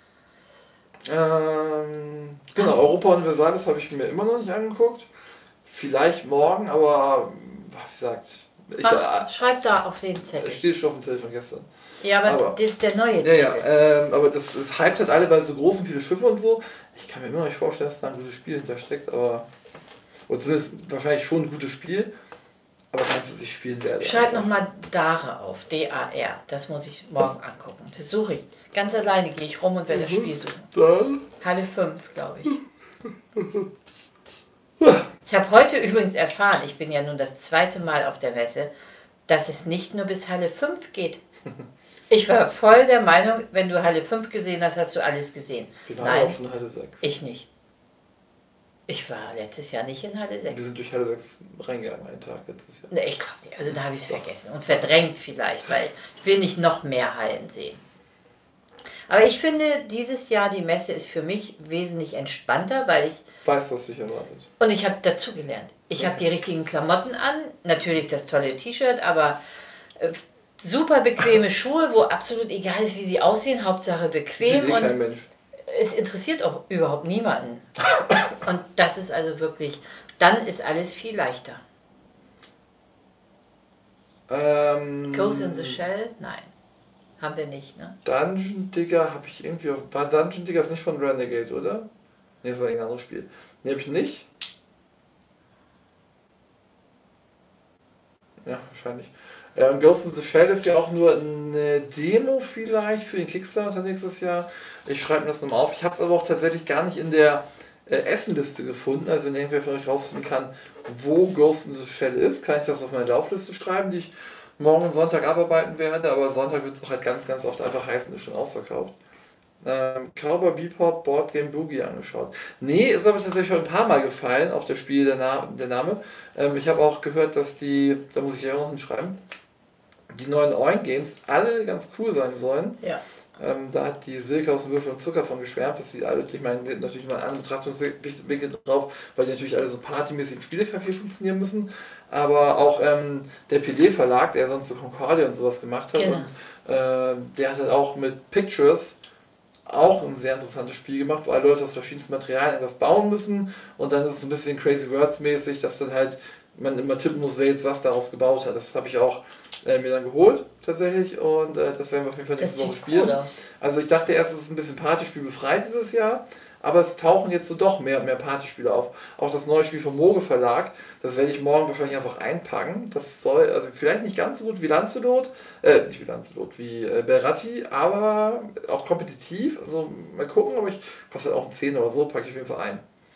Ähm, genau, Europa Universalis habe ich mir immer noch nicht angeguckt. Vielleicht morgen, aber wie gesagt, ich, Ach, schreib da auf den Zettel. Steht schon auf dem Zettel von gestern. Ja, aber, aber das ist der neue Ja, ja, Zettel. ähm, aber das, das hypt halt alle bei so großen, viele Schiffe und so. Ich kann mir immer noch nicht vorstellen, dass da ein gutes Spiel hintersteckt, aber. Oder zumindest wahrscheinlich schon ein gutes Spiel, aber keins, das ich spielen werde. Schreib nochmal Dare auf, D A R. Das muss ich morgen angucken. Das suche ich. Ganz alleine gehe ich rum und werde das Spiel suchen. Dann. Halle fünf, glaube ich. Ich habe heute übrigens erfahren, ich bin ja nun das zweite Mal auf der Messe, dass es nicht nur bis Halle fünf geht. Ich war voll der Meinung, wenn du Halle fünf gesehen hast, hast du alles gesehen. Wir waren Nein, auch schon Halle sechs. ich nicht. Ich war letztes Jahr nicht in Halle Wir sechs. sind durch Halle sechs reingegangen, einen Tag letztes Jahr. Ne, ich glaube nicht. Also da habe ich es vergessen und verdrängt vielleicht, weil ich will nicht noch mehr Hallen sehen. Aber ich finde, dieses Jahr die Messe ist für mich wesentlich entspannter, weil ich... Weißt, was dich erwartet. Und ich habe dazugelernt. Ich habe die richtigen Klamotten an, natürlich das tolle T-Shirt, aber äh, super bequeme Schuhe, wo absolut egal ist, wie sie aussehen, Hauptsache bequem. Sieht eh Und kein Mensch. es interessiert auch überhaupt niemanden. Und das ist also wirklich, dann ist alles viel leichter. Ähm, Ghost in the Shell? Nein. Haben wir nicht, ne? Dungeon Digger habe ich irgendwie auf. War Dungeon Digger ist nicht von Renegade, oder? Ne, das war ein anderes Spiel. Ne, habe ich nicht. Ja, wahrscheinlich. Ja, und Ghost in the Shell ist ja auch nur eine Demo vielleicht für den Kickstarter nächstes Jahr. Ich schreibe mir das nochmal auf. Ich habe es aber auch tatsächlich gar nicht in der äh, Essenliste gefunden. Also wenn irgendwer von euch rausfinden kann, wo Ghost in the Shell ist, kann ich das auf meine Laufliste schreiben, die ich morgen und Sonntag abarbeiten werde. Aber Sonntag wird es auch halt ganz, ganz oft einfach heißen, ist schon ausverkauft. Ähm, Cowboy Bebop Board Game Boogie angeschaut. Nee, ist aber tatsächlich ein paar Mal gefallen auf das Spiel, der, Na der Name. Ähm, ich habe auch gehört, dass die, da muss ich ja auch noch hinschreiben, die neuen Oin Games alle ganz cool sein sollen. Ja. Ähm, da hat die Silke aus dem Würfel und Zucker von geschwärmt, dass die alle, ich meine, natürlich mal einen Betrachtungswinkel drauf, weil die natürlich alle so partymäßig im Spielecafé funktionieren müssen. Aber auch ähm, der P D-Verlag, der sonst so Concordia und sowas gemacht hat, Genau. und, äh, der hat halt auch mit Pictures auch ein sehr interessantes Spiel gemacht, wo alle Leute aus verschiedensten Materialien etwas bauen müssen und dann ist es ein bisschen Crazy Words mäßig, dass dann halt man immer tippen muss, wer jetzt was daraus gebaut hat. Das habe ich auch äh, mir dann geholt tatsächlich und äh, das werden wir auf jeden Fall Das nächste Woche sieht spielen. cool aus. Also ich dachte erst, es ist ein bisschen Partyspiel befreit dieses Jahr, aber es tauchen jetzt so doch mehr und mehr Partyspiele auf. Auch das neue Spiel vom Moge Verlag, das werde ich morgen wahrscheinlich einfach einpacken. Das soll, also vielleicht nicht ganz so gut wie Lancelot, äh, nicht wie Lancelot, wie äh, Beratti, aber auch kompetitiv. Also mal gucken, aber ich kostet auch ein zehn oder so, packe ich auf jeden Fall ein.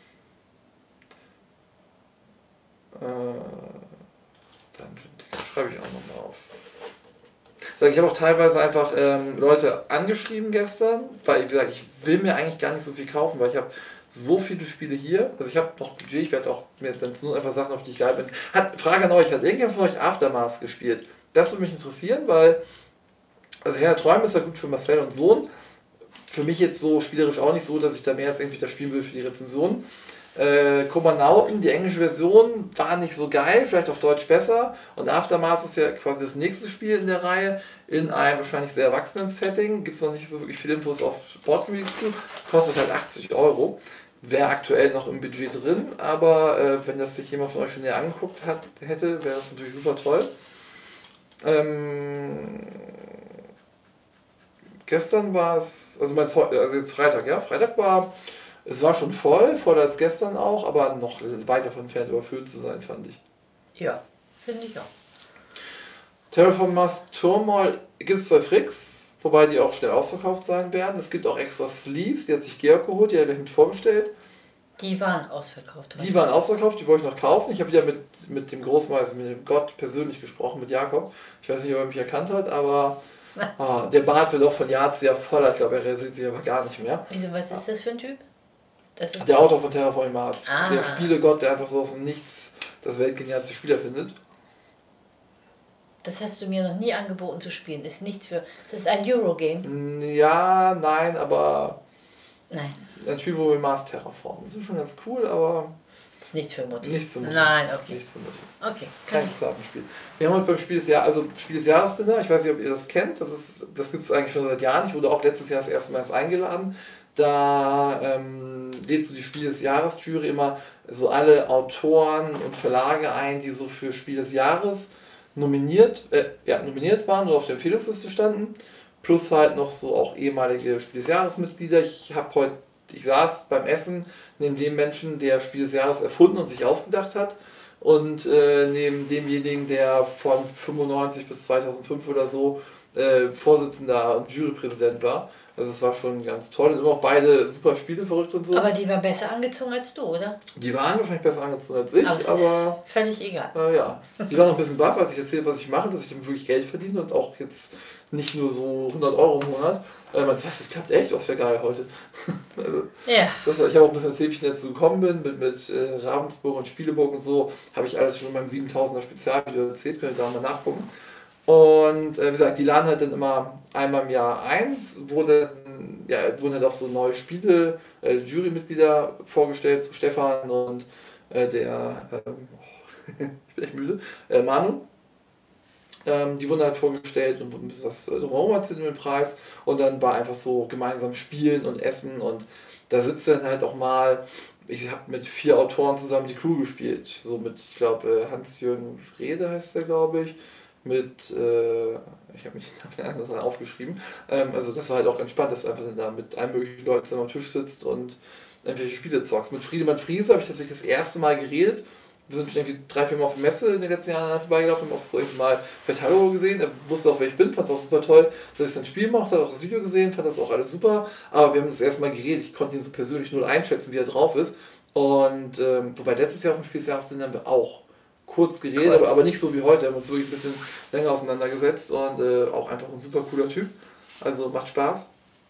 Äh, Dungeon Digger schreibe ich auch nochmal auf. Ich habe auch teilweise einfach ähm, Leute angeschrieben gestern, weil wie gesagt, ich will mir eigentlich gar nicht so viel kaufen, weil ich habe so viele Spiele hier. Also ich habe noch Budget, ich werde auch mir dann nur einfach Sachen, auf die ich geil bin. Hat, Frage an euch, hat irgendjemand von euch Aftermath gespielt? Das würde mich interessieren, weil also Herr der Träume ist ja gut für Marcel und Sohn. Für mich jetzt so spielerisch auch nicht so, dass ich da mehr als irgendwie das spielen will für die Rezension. Äh, Kommanauten, die englische Version war nicht so geil, vielleicht auf Deutsch besser. Und Aftermath ist ja quasi das nächste Spiel in der Reihe, in einem wahrscheinlich sehr erwachsenen Setting. Gibt es noch nicht so wirklich viele Infos auf Boardgame zu. Kostet halt achtzig Euro. wäre aktuell noch im Budget drin, aber äh, wenn das sich jemand von euch schon näher angeguckt hat, hätte, wäre das natürlich super toll. Ähm, gestern war es, also, meinst, also jetzt Freitag, ja, Freitag war, es war schon voll, voller als gestern auch, aber noch weit davon entfernt überfüllt zu sein, fand ich. Ja, finde ich auch. Terraform Mars Turmoil gibt es bei Fricks, wobei die auch schnell ausverkauft sein werden. Es gibt auch extra Sleeves, die hat sich Georg geholt, die hat er mit vorbestellt. Die waren ausverkauft. Die waren ausverkauft, die wollte ich noch kaufen. Ich habe wieder mit, mit dem Großmeister, mit dem Gott persönlich gesprochen, mit Jakob. Ich weiß nicht, ob er mich erkannt hat, aber oh, der Bart wird auch von Jahr zu Jahr voller. Ich glaube, er sieht sich aber gar nicht mehr. Wieso, was ist das für ein Typ? Das ist der Autor von Terraform Mars. Ah. Der Spielegott, der einfach so aus dem Nichts das weltgenialste Spiel erfindet. Das hast du mir noch nie angeboten zu spielen. Ist nichts für. Das ist ein Eurogame. Ja, nein, aber. Nein. Ein Spiel, wo wir Mars terraformen. Das ist schon ganz cool, aber. Das ist nichts für Mutti. Nichts zum Mutti. Nein, okay. Nichts zum Mutti. Okay. Kein Spiel. Wir haben heute beim Spiel des Jahres, also Spiel des Jahres Dinner, ich weiß nicht, ob ihr das kennt, das, ist, das gibt es eigentlich schon seit Jahren. Ich wurde auch letztes Jahr das erste Mal erst eingeladen. Da ähm, lädst du die Spiel des Jahres Jury immer so alle Autoren und Verlage ein, die so für Spiel des Jahres nominiert, äh, ja, nominiert waren oder auf der Empfehlungsliste standen. Plus halt noch so auch ehemalige Spiel des Jahres Mitglieder. Ich habe heute, ich saß beim Essen neben dem Menschen, der Spiel des Jahres erfunden und sich ausgedacht hat. Und äh, neben demjenigen, der von fünfundneunzig bis zweitausendfünf oder so äh, Vorsitzender und Jurypräsident war. Also es war schon ganz toll und immer auch beide super Spiele verrückt und so. Aber die war besser angezogen als du, oder? Die waren wahrscheinlich besser angezogen als ich, aber, aber völlig egal. Äh, ja, die waren noch ein bisschen baff, als ich erzählt, was ich mache, dass ich wirklich Geld verdiene und auch jetzt nicht nur so hundert Euro im Monat. Äh, man sagt, das klappt echt, das ist ja geil heute. also, ja. Das war, ich habe auch ein bisschen erzählt, wie ich dazu gekommen bin, mit, mit äh, Ravensburg und Spieleburg und so, habe ich alles schon in meinem siebentausender Spezialvideo erzählt, könnt ihr da mal nachgucken. Und äh, wie gesagt, die laden halt dann immer einmal im Jahr ein, wo dann, ja, wurden halt auch so neue Spiele, äh, Jurymitglieder vorgestellt, so Stefan und äh, der, ähm, ich bin echt müde, äh, Manu. Ähm, die wurden halt vorgestellt und wurden ein bisschen was drumherum erzählt mit dem Preis. Und dann war einfach so gemeinsam spielen und essen und da sitzt dann halt auch mal, ich habe mit vier Autoren zusammen die Crew gespielt. So mit, ich glaube, Hans-Jürgen Frede heißt der, glaube ich. Mit, äh, ich habe mich das aufgeschrieben. Ähm, also das war halt auch entspannt, dass du einfach da mit allen möglichen Leuten zusammen am Tisch sitzt und irgendwelche Spiele zockst. Mit Friedemann Friese habe ich tatsächlich das erste Mal geredet. Wir sind schon irgendwie drei, vier Mal auf der Messe in den letzten Jahren vorbeigelaufen, haben auch so irgendwie mal vielleicht Hallo gesehen. Er wusste auch, wer ich bin, fand es auch super toll, dass ich sein Spiel machte, hat auch das Video gesehen, fand das auch alles super. Aber wir haben das erste Mal geredet, ich konnte ihn so persönlich null einschätzen, wie er drauf ist. Und ähm, wobei letztes Jahr auf dem Spiel des Jahres haben wir auch kurz geredet, kurz. Aber, aber nicht so wie heute. Wir haben uns wirklich ein bisschen länger auseinandergesetzt und äh, auch einfach ein super cooler Typ. Also macht Spaß.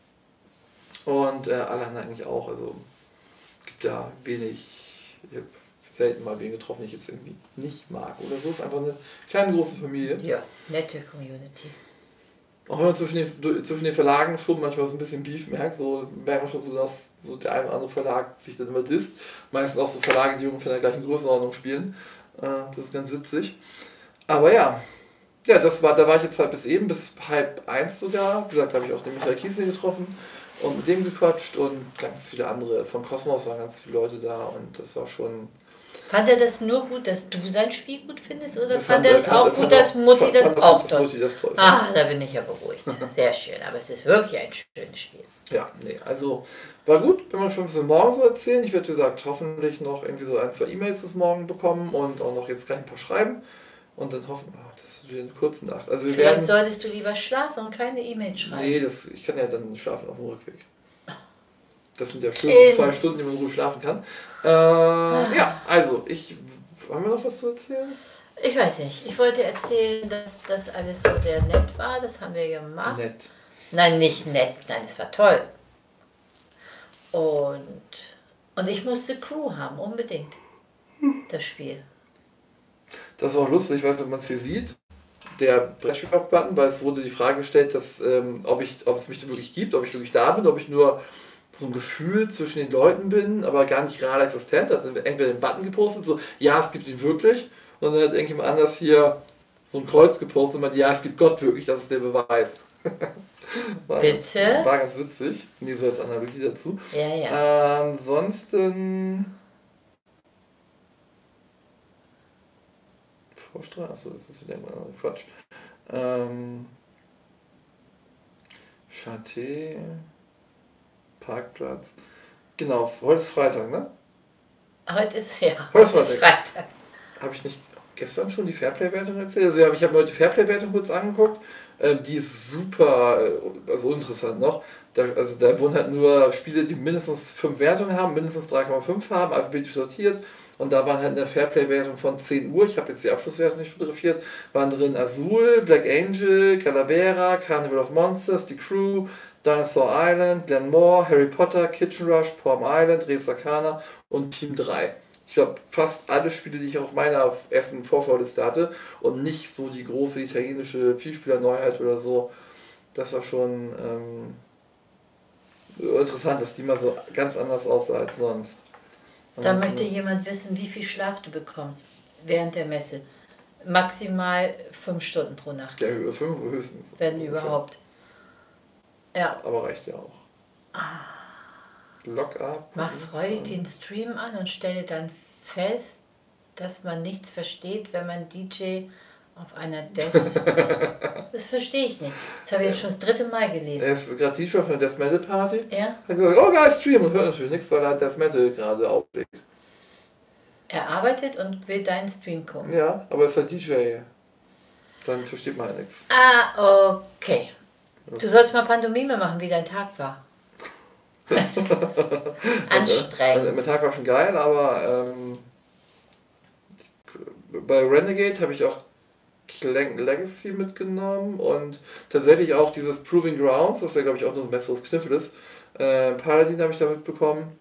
Und äh, alle anderen eigentlich auch. Also gibt da wenig. Ich habe selten mal wen getroffen, den ich jetzt irgendwie nicht mag oder so. Es ist einfach eine kleine große Familie. Ja, nette Community. Auch wenn man zwischen den, zwischen den Verlagen schon manchmal so ein bisschen Beef merkt, so merkt man schon so, dass so der eine oder andere Verlag sich dann immer disst. Meistens auch so Verlage, die ungefähr in der gleichen Größenordnung spielen. Das ist ganz witzig. Aber ja, ja, das war, da war ich jetzt halt bis eben, bis halb eins sogar. Wie gesagt, habe ich auch den Michael Kiesling getroffen und mit dem gequatscht und ganz viele andere. Von Cosmos waren ganz viele Leute da und das war schon... Fand er das nur gut, dass du sein Spiel gut findest oder fand, fand er es auch gut, dass Mutti das fand, auch dass toll Mutti das toll fand. Ah, da bin ich ja beruhigt. Sehr schön, aber es ist wirklich ein schönes Spiel. Ja, nee, also war gut, wenn wir schon ein bisschen morgen so erzählen. Ich werde, wie gesagt, hoffentlich noch irgendwie so ein, zwei E-Mails bis morgen bekommen und auch noch jetzt gleich ein paar schreiben. Und dann hoffen wir, oh, das ist wieder eine kurze Nacht. Also wir Vielleicht werden, solltest du lieber schlafen und keine E-Mails schreiben. Nee, das, ich kann ja dann schlafen auf dem Rückweg. Das sind ja schön In. zwei Stunden, die man so schlafen kann. Äh, ja, also, ich... Haben wir noch was zu erzählen? Ich weiß nicht. Ich wollte erzählen, dass das alles so sehr nett war. Das haben wir gemacht. Nett. Nein, nicht nett. Nein, es war toll. Und, und ich musste Crew haben, unbedingt. Das Spiel. Das war auch lustig, ich weiß nicht, ob man es hier sieht. Der Brettspiel-Button, weil es wurde die Frage gestellt, dass, ähm, ob, ich, ob es mich wirklich gibt, ob ich wirklich da bin, ob ich nur so ein Gefühl zwischen den Leuten bin, aber gar nicht real existent. Hat entweder den Button gepostet, so, ja, es gibt ihn wirklich. Und dann hat irgendjemand anders hier so ein Kreuz gepostet und meinte, ja, es gibt Gott wirklich, das ist der Beweis. War Bitte? Ganz, war ganz witzig. Nee, so als Analogie dazu. Ja, ja. Äh, ansonsten. Vorstraße, achso, das ist wieder immer Quatsch. Ähm. Châté. Parkplatz. Genau, heute ist Freitag, ne? Heute ist ja. Heute ist Freitag. Freitag. Habe ich nicht gestern schon die Fairplay-Wertung erzählt? Also, ja, ich habe mir heute die Fairplay-Wertung kurz angeguckt. Ähm, die ist super, äh, also uninteressant noch. Da, also da wurden halt nur Spiele, die mindestens fünf Wertungen haben, mindestens drei Komma fünf haben, alphabetisch sortiert. Und da waren halt in der Fairplay-Wertung von zehn Uhr, ich habe jetzt die Abschlusswertung nicht fotografiert, waren drin Azul, Black Angel, Calavera, Carnival of Monsters, The Crew, Dinosaur Island, Glenmore, Harry Potter, Kitchen Rush, Palm Island, Res Arcana und Team drei. Ich glaube, fast alle Spiele, die ich auf meiner ersten Vorschauliste hatte und nicht so die große italienische Vielspieler-Neuheit oder so. Das war schon ähm, interessant, dass die mal so ganz anders aussah als sonst. Da möchte jemand wissen, wie viel Schlaf du bekommst während der Messe. Maximal fünf Stunden pro Nacht. Ja, über fünf höchstens. Wenn überhaupt. Ja. Aber reicht ja auch. Ah. Lock-up. Mach freudig den Stream an und stelle dann fest, dass man nichts versteht, wenn man D J auf einer Desk... Das verstehe ich nicht. Das habe ich jetzt schon das dritte Mal gelesen. Er ist gerade D J auf einer Death Metal Party. Ja. Hat gesagt, oh geil, Stream, und hört natürlich nichts, weil er Death Metal gerade auflegt. Er arbeitet und will deinen Stream gucken. Ja, aber ist halt D J. Dann versteht man halt nichts. Ah, okay. Du sollst mal Pantomime machen, wie dein Tag war. Anstrengend. Und, mein Tag war schon geil, aber ähm, bei Renegade habe ich auch Clank Legacy mitgenommen und tatsächlich auch dieses Proving Grounds, was ja glaube ich auch nur ein besseres Kniffel ist. Äh, Paladin habe ich da mitbekommen.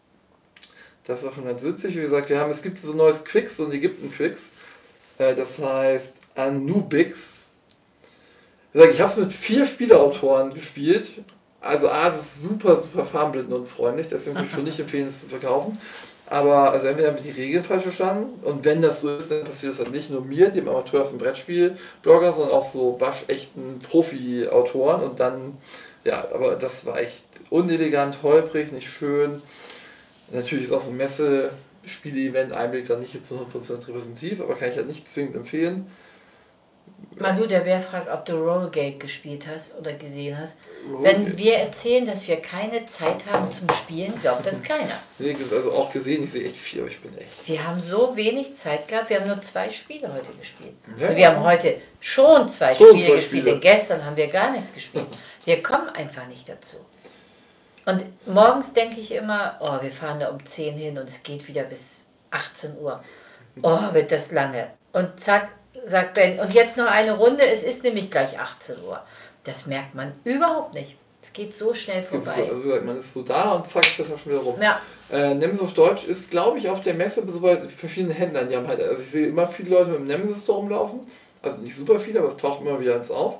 Das war schon ganz witzig. Wie gesagt, wir haben, es gibt so ein neues Quicks, so ein Ägypten-Quicks. Äh, das heißt Anubix. Wie gesagt, ich habe es mit vier Spieleautoren gespielt. Also A, es ist super, super farbenblindenunfreundlich, deswegen würde ich schon nicht empfehlen, es zu verkaufen. Aber also entweder haben wir die Regeln falsch verstanden und wenn das so ist, dann passiert das halt nicht nur mir, dem Amateur auf dem Brettspiel-Blogger, sondern auch so waschechten Profi-Autoren und dann, ja, aber das war echt unelegant, holprig, nicht schön. Natürlich ist auch so ein Messe-Spiele-Event-Einblick dann nicht jetzt zu hundert Prozent repräsentativ, aber kann ich halt nicht zwingend empfehlen. Manu, der Bär fragt, ob du Rollgate gespielt hast oder gesehen hast. Rollgate. Wenn wir erzählen, dass wir keine Zeit haben zum Spielen, glaubt das keiner. Nee, das ist also auch gesehen, ich sehe echt viel, aber ich bin echt. Wir haben so wenig Zeit gehabt, wir haben nur zwei Spiele heute gespielt. Ja, Und wir ja. haben heute schon zwei Schon Spiele zwei gespielt, Spiele. denn gestern haben wir gar nichts gespielt. Wir kommen einfach nicht dazu. Und morgens denke ich immer, oh, wir fahren da um zehn hin und es geht wieder bis achtzehn Uhr. Oh, wird das lange. Und zack, sagt Ben, und jetzt noch eine Runde, es ist nämlich gleich achtzehn Uhr. Das merkt man überhaupt nicht. Es geht so schnell vorbei. Also wie gesagt, man ist so da und zack, ist das auch schon wieder rum. Ja. Äh, Nemesis auf Deutsch ist, glaube ich, auf der Messe so bei verschiedenen Händlern. Die haben halt, also ich sehe immer viele Leute mit dem Nemesis Store rumlaufen. Also nicht super viele, aber es taucht immer wieder eins auf.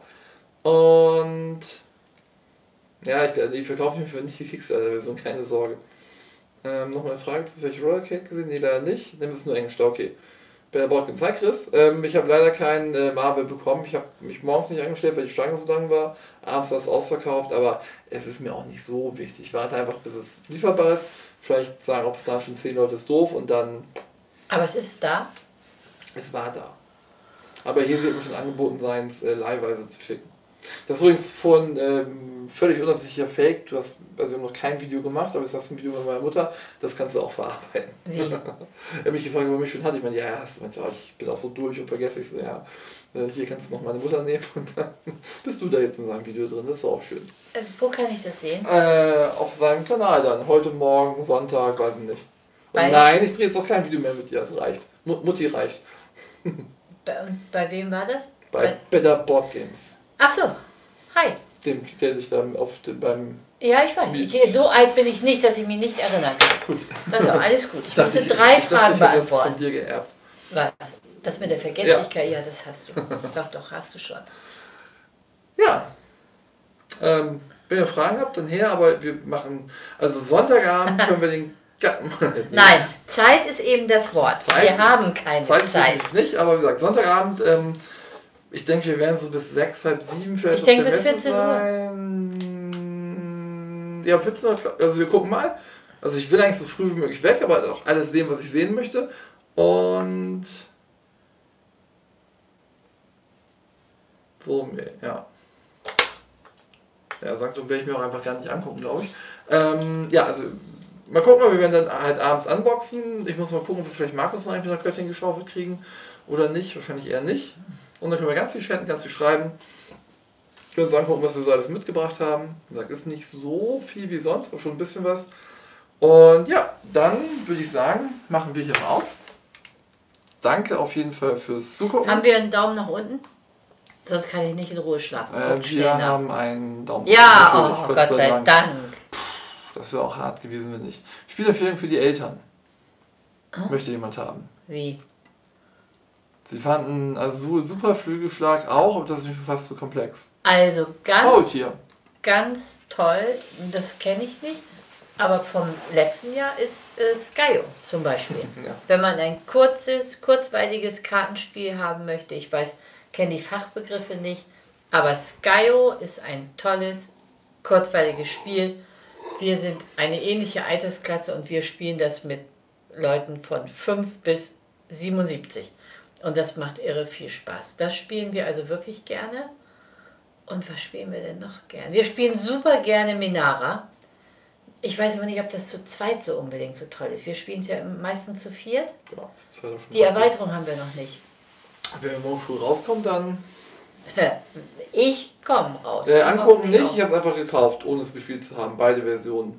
Und ja, ich, die verkaufen mich für nicht die Kickstarter-Version, keine Sorge. Ähm, Nochmal eine Frage zu welcher Rollercade gesehen? Nee, leider nicht. Nemesis nur Englisch, okay. Bei der Boardgame Zeit, Chris. Ähm, ich habe leider keinen äh, Marvel bekommen. Ich habe mich morgens nicht angestellt, weil die Schlange so lang war. Abends war es ausverkauft, aber es ist mir auch nicht so wichtig. Ich warte einfach, bis es lieferbar ist. Vielleicht sagen auch bis da schon zehn Leute ist doof und dann. Aber es ist da. Es war da. Aber hier sieht mir schon angeboten sein, es äh, leihweise zu schicken. Das ist übrigens von ähm, völlig unabsichtlicher Fake. Du hast, also wir haben noch kein Video gemacht, aber jetzt hast du ein Video mit meiner Mutter. Das kannst du auch verarbeiten. Wie? Er hat mich gefragt, warum ich schon hatte. Ich meine, ja, ja, hast du. Meinst, oh, ich bin auch so durch und vergesse ich so, ja. Äh, hier kannst du noch meine Mutter nehmen und dann bist du da jetzt in seinem Video drin. Das ist auch schön. Äh, wo kann ich das sehen? Äh, auf seinem Kanal dann. Heute Morgen, Sonntag, weiß ich nicht. Und Bei- nein, ich drehe jetzt auch kein Video mehr mit dir. Es reicht. Mut- Mutti reicht. Bei, und bei wem war das? Bei Better Board Games. Ach so. Hi. Dem, der sich dann auf dem, beim. Ja, ich weiß. Ich, so alt bin ich nicht, dass ich mich nicht erinnern kann. Gut. Also, alles gut. Ich Dachte musste drei ich, Fragen ich dachte, ich hätte das beantworten. von dir geerbt. Was? Das mit der Vergesslichkeit, ja, das hast du. Doch, doch, hast du schon. Ja. Ähm, wenn ihr Fragen habt, dann her, aber wir machen. Also Sonntagabend können wir den. Ga- Nein, Zeit ist eben das Wort. Zeit Wir ist- haben keine Zeit Zeit. ist nicht, aber wie gesagt, Sonntagabend ähm, Ich denke, wir werden so bis sechs, halb sieben vielleicht Ich auf denke der bis Messe vierzehn Uhr. sein. Ja, vierzehn Uhr, also wir gucken mal. Also ich will eigentlich so früh wie möglich weg, aber auch alles sehen, was ich sehen möchte. Und so, ja. Ja, Sanctum werde ich mir auch einfach gar nicht angucken, glaube ich. Ähm, ja, also mal gucken, wir werden dann halt abends unboxen. Ich muss mal gucken, ob wir vielleicht Markus noch irgendwie nach Göttingen geschaufelt kriegen oder nicht. Wahrscheinlich eher nicht. Und dann können wir ganz viel chatten, ganz viel schreiben. Wir uns angucken, was wir so alles mitgebracht haben. Wie gesagt, ist nicht so viel wie sonst, aber schon ein bisschen was. Und ja, dann würde ich sagen, machen wir hier raus. Danke auf jeden Fall fürs Zugucken. Haben wir einen Daumen nach unten? Sonst kann ich nicht in Ruhe schlafen. Äh, wir haben einen Daumen. Ja, natürlich, oh, Gott sei Dank. Dank. Das wäre auch hart gewesen, wenn nicht. Spielempfehlung für die Eltern. Oh. Möchte jemand haben? Wie? Sie fanden also super Flügelschlag auch, aber das ist schon fast zu komplex. Also ganz, Faultier. Ganz toll, das kenne ich nicht, aber vom letzten Jahr ist äh, Skyo zum Beispiel. Ja. Wenn man ein kurzes, kurzweiliges Kartenspiel haben möchte, ich weiß, kenne die Fachbegriffe nicht, aber Skyo ist ein tolles, kurzweiliges Spiel. Wir sind eine ähnliche Altersklasse und wir spielen das mit Leuten von fünf bis siebenundsiebzig. Und das macht irre viel Spaß. Das spielen wir also wirklich gerne. Und was spielen wir denn noch gerne? Wir spielen super gerne Minara. Ich weiß aber nicht, ob das zu zweit so unbedingt so toll ist. Wir spielen es ja meistens zu viert. Ja, zu zweit auch schon. Die Erweiterung haben wir noch nicht. Wenn wir morgen früh rauskommen, dann... Ich komme raus. Äh, angucken nicht, ich habe es einfach gekauft, ohne es gespielt zu haben. Beide Versionen.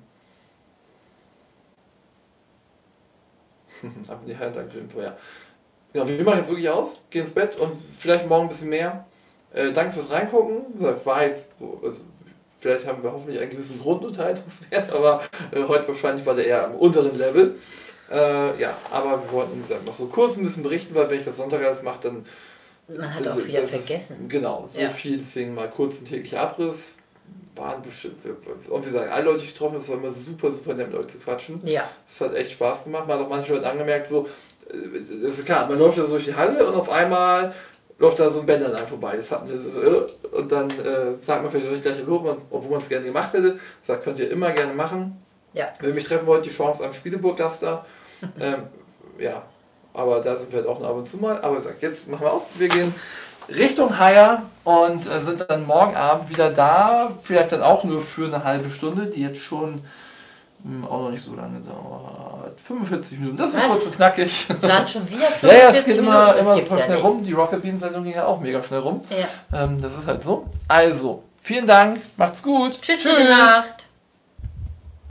Ab in die Hand, danke für den Info, ja. Ja, wir machen jetzt wirklich aus, gehen ins Bett und vielleicht morgen ein bisschen mehr. Äh, danke fürs Reingucken. War jetzt, also, vielleicht haben wir hoffentlich einen gewissen Grundunterhaltungswert, aber äh, heute wahrscheinlich war der eher am unteren Level. Äh, ja, aber wir wollten noch so kurz ein bisschen berichten, weil wenn ich das Sonntag alles mache, dann... Man hat auch wieder vergessen. Ist, genau, so ja. viel, deswegen mal kurz ein täglicher Abriss. Waren bestimmt, und wie gesagt, alle Leute, die ich getroffen habe, es war immer super, super nett, mit euch zu quatschen. Ja. Es hat echt Spaß gemacht. Man hat auch manche Leute angemerkt, so, das ist klar, man läuft da so durch die Halle und auf einmal läuft da so ein Bänder an vorbei. Das hatten wir so, und dann äh, sagt man vielleicht auch nicht gleich Hallo, obwohl man es gerne gemacht hätte. Sagt, könnt ihr immer gerne machen. Ja. Wenn ihr mich treffen wollt, die Chance am Spieleburg-Laster. ähm, ja, aber da sind wir halt auch noch ab und zu mal. Aber ich sag, jetzt machen wir aus. Wir gehen Richtung Haier und äh, sind dann morgen Abend wieder da. Vielleicht dann auch nur für eine halbe Stunde, die jetzt schon mh, auch noch nicht so lange dauert. fünfundvierzig Minuten. Das ist so kurz und knackig. Das waren schon wieder fünfundvierzig Ja, ja, es geht immer, Minuten. immer super ja schnell nicht. rum. Die Rocket Beans Sendung ging ja auch mega schnell rum. Ja. Ähm, das ist halt so. Also, vielen Dank. Macht's gut. Tschüss. Tschüss. Gute Nacht.